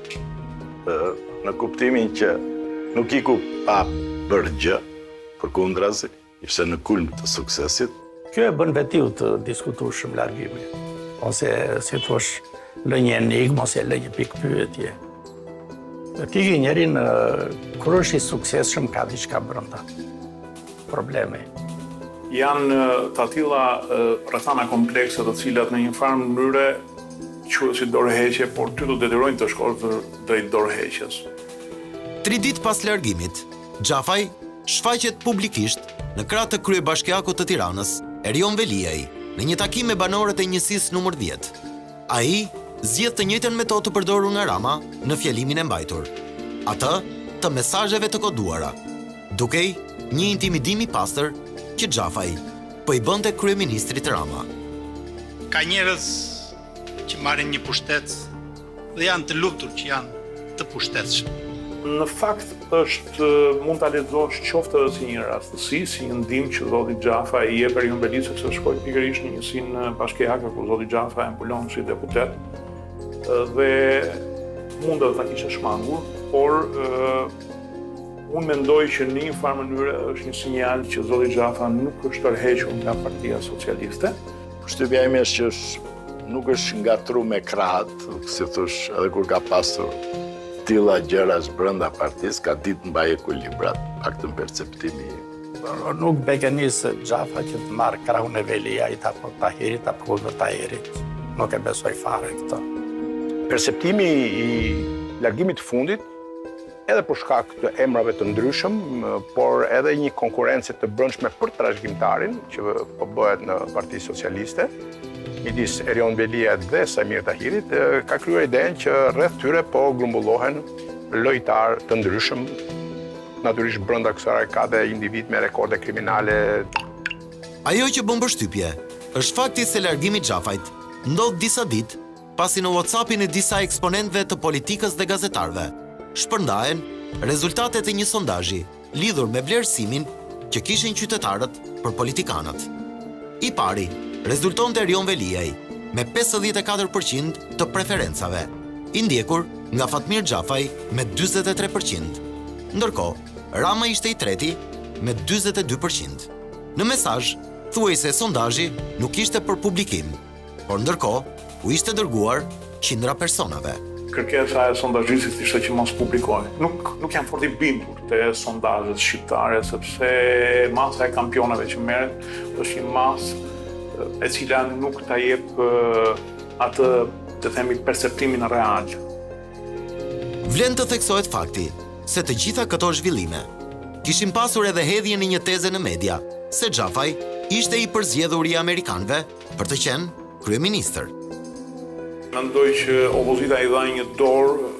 në kuptimin që nuk iku pa bërë gjë, përkundrazi, ishte në kulm të suksesit. Kjo e bën vetiu të diskutueshëm largimi, ose si thosh, lë një enigmë ose lë një pikë pyetje. Ti ke njerin kur është i suksesshëm ka diçka brenda. Problemi. Janë të tilla rrethana komplekse të cilat në një farë mënyre quhet si dorëheqje, por ty do detyrojnë të shkosh drejt dorëheqjes. Tri ditë pas largimit, Xhafaj shfaqet publikisht në krah të kryebashkiakut të Tiranës, Erion Veliaj, në një takim me banorët e njësisë numër dhjetë. Ai zgjedh të njëjtën metodë të përdorur nga Rama në fjalimin e mbajtur, atë të mesazheve të koduara, dukej një intimidim i pastër që Xhafaj po i bënte kryeministrit Rama. Ka njerëz që marrin një pushtet dhe janë të lumtur që janë të pushtetshëm. Në fakt është mund ta lexosh qoftë edhe si një rastësi, si një ndihmë që zoti Xhafa i jep Erion Velisë se shkoi pikërisht në njësinë bashkiake ku zoti Xhafa e mbulon si deputet dhe mund edhe ta kishte shmangur, por unë mendoj që në një farë mënyrë është një sinjal që zoti Xhafa nuk është tërhequr nga Partia Socialiste. Përshtypja ime është që është nuk është ngatru me kratë, si thush, edhe kur ka pasur tilla gjërash brenda partisë, ka ditë mbaj ekuilibrat, paktën perceptimi. Nuk bekenis Xhafa që të marrë krahun e Veliajt apo Tahirit apo kundër Tahirit. Nuk e besoj fare këto. Perceptimi i largimit të fundit, edhe për shkak të emrave të ndryshëm, por edhe një konkurencë të brendshme për trashëgimtarin që po bëhet në Partinë Socialiste, midis Erion Veliajt dhe Samir Tahirit, ka krijuar idenë që rreth tyre po grumbullohen lojtar të ndryshëm. Natyrisht brenda kësaj ka dhe individ me rekorde kriminale. Ajo që bën përshtypje është fakti se largimi i Xhafait ndodh disa ditë pasi në WhatsAppin e disa eksponentëve të politikës dhe gazetarëve shpërndahen rezultatet e një sondazhi lidhur me vlerësimin që kishin qytetarët për politikanët. I pari rezultonte Erion Veliaj me pesëdhjetë e katër përqind të preferencave, i ndjekur nga Fatmir Xhafaj me dyzet e tre përqind. Ndërkohë, Rama ishte i treti me dyzet e dy përqind. Në mesazh, thuaj se sondazhi nuk ishte për publikim, por ndërkohë u ishte dërguar qindra personave. Kërkesa e sondazhistit ishte që mos publikoj. Nuk, nuk jam fort i bindur të sondazhet shqiptare, sepse masa e kampionave që merret është një masë e cila nuk ta jep atë, të themi, perceptimin real. Vlen të theksohet fakti se të gjitha këto zhvillime kishin pasur edhe hedhjen e një teze në media se Xhafaj ishte i përzgjedhur i amerikanëve për të qenë kryeministër. Mendoj që opozita i dha një dorë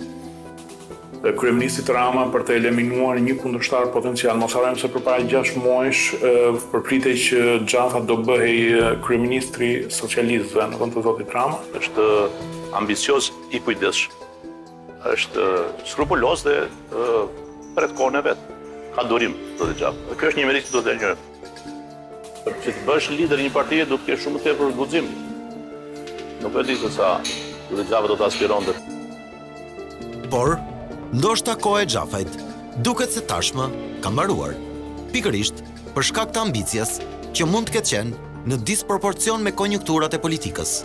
uh, kryeministit Rama për të eliminuar një kundërshtar potencial. Mos harrojmë se përpara gjashtë muajsh uh, përpritej që Xhafa do bëhej kryeministri socialistëve në vend të zotit Rama. Është ambicioz i kujdesshëm. Është skrupuloz dhe uh, për të kohën e vet ka durim zotit Xhafa. Kjo është një merit që do të njohim. Për që të bësh lider i një partie do të kesh shumë tepër guxim. Nuk e di se sa zotit Xhafa do të aspironte. Por, ndoshta koha e Xhafait duket se tashmë ka mbaruar. Pikërisht për shkak të ambicjes që mund të ketë qenë në disproporcion me konjunkturat e politikës.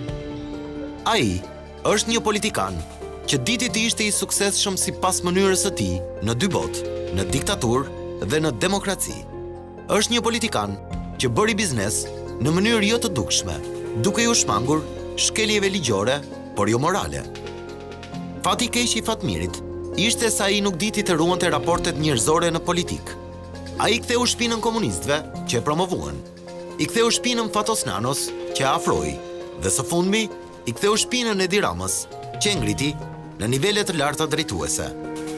Ai është një politikan që diti ti ishte i suksesshëm sipas mënyrës së tij në dy botë, në diktaturë dhe në demokraci. Është një politikan që bëri biznes në mënyrë jo të dukshme, duke ju shmangur shkeljeve ligjore, por jo morale. Fati i keq i Fatmirit ishte se ai nuk diti të ruante raportet njerëzore në politik. Ai ktheu shpinën komunistëve që e promovuan. I ktheu shpinën Fatosnanos që e afroi dhe së fundmi i ktheu shpinën Edi Ramës që e ngriti në nivele të larta drejtuese.